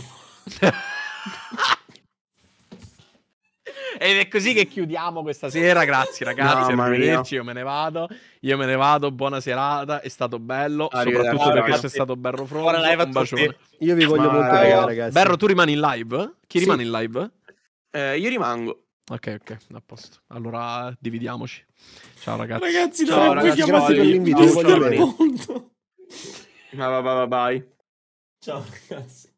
Ed è così che chiudiamo questa sera. Grazie ragazzi, Mamma arrivederci. Io me ne vado. Buona serata, è stato bello. Arrivederci, Soprattutto perché ragazzi. c'è stato Berro Buona live Fronzo. a Un bacione. tutti. Io vi voglio molto Vai, bene, ragazzi. Berro, tu rimani in live? Chi Sì. rimane in live? Io rimango. Ok, a posto. Allora dividiamoci. Ciao ragazzi. Ragazzi, Ciao, dovrebbe ragazzi, chiamarsi grazie per l'invito, vi voglio Mr. bene. Poldo. Bye. Ciao ragazzi.